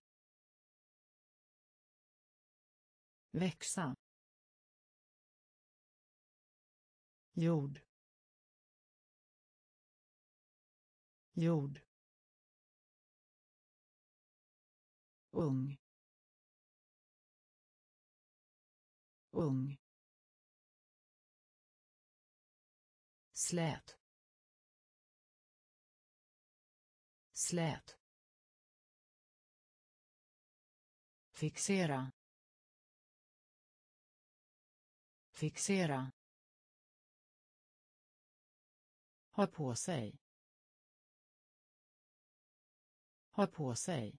växa jord jord ung ung slät slät fixera fixera ha på sig ha på sig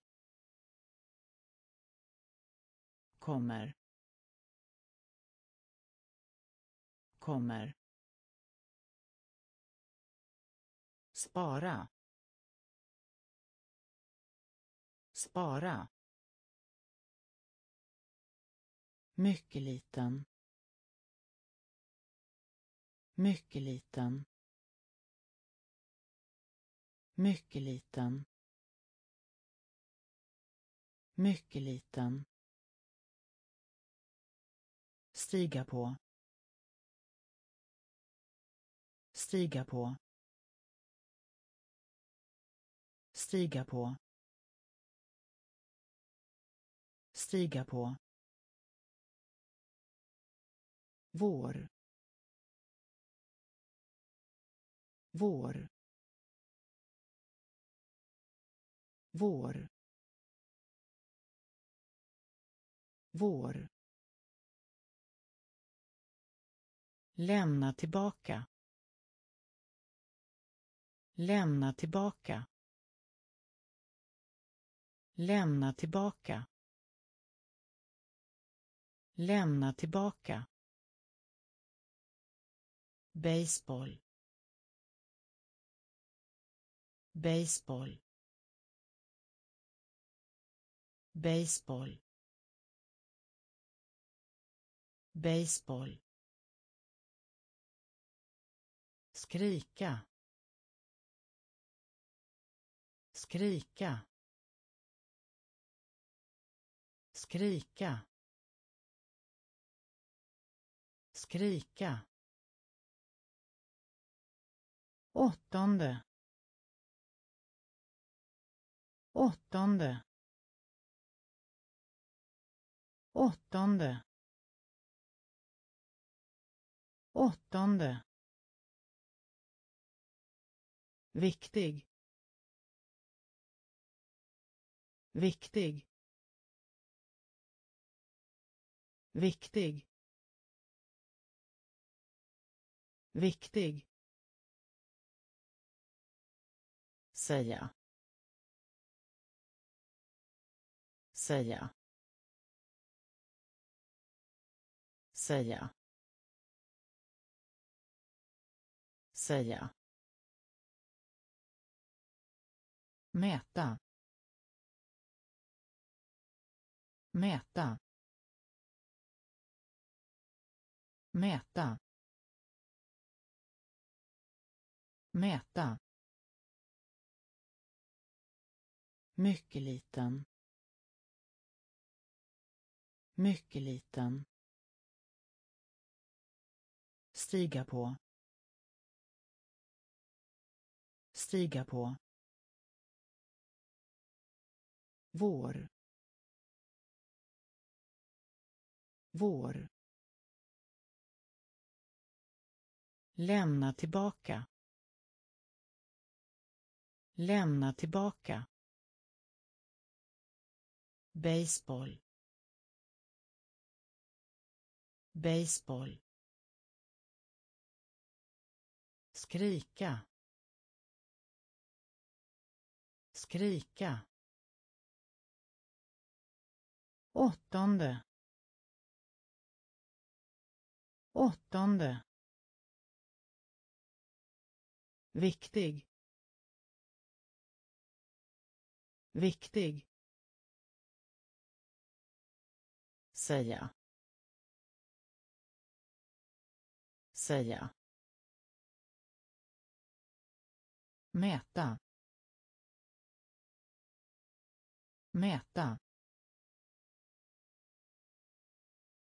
kommer kommer spara spara mycket liten mycket liten mycket liten mycket liten stiga på stiga på stiga på stiga på vår vår vår vår lämna tillbaka lämna tillbaka lämna tillbaka lämna tillbaka baseball baseball baseball baseball skrika skrika skrika skrika åttonde åttonde åttonde åttonde viktig viktig viktig viktig säga säga säga säga mäta mäta mäta mäta mycket liten mycket liten stiga på stiga på vår vår lämna tillbaka Lämna tillbaka. Baseball. Baseball. Skrika. Skrika. Åttonde. Åttonde. Viktig. Viktig. Säga. Säga. Mäta. Mäta.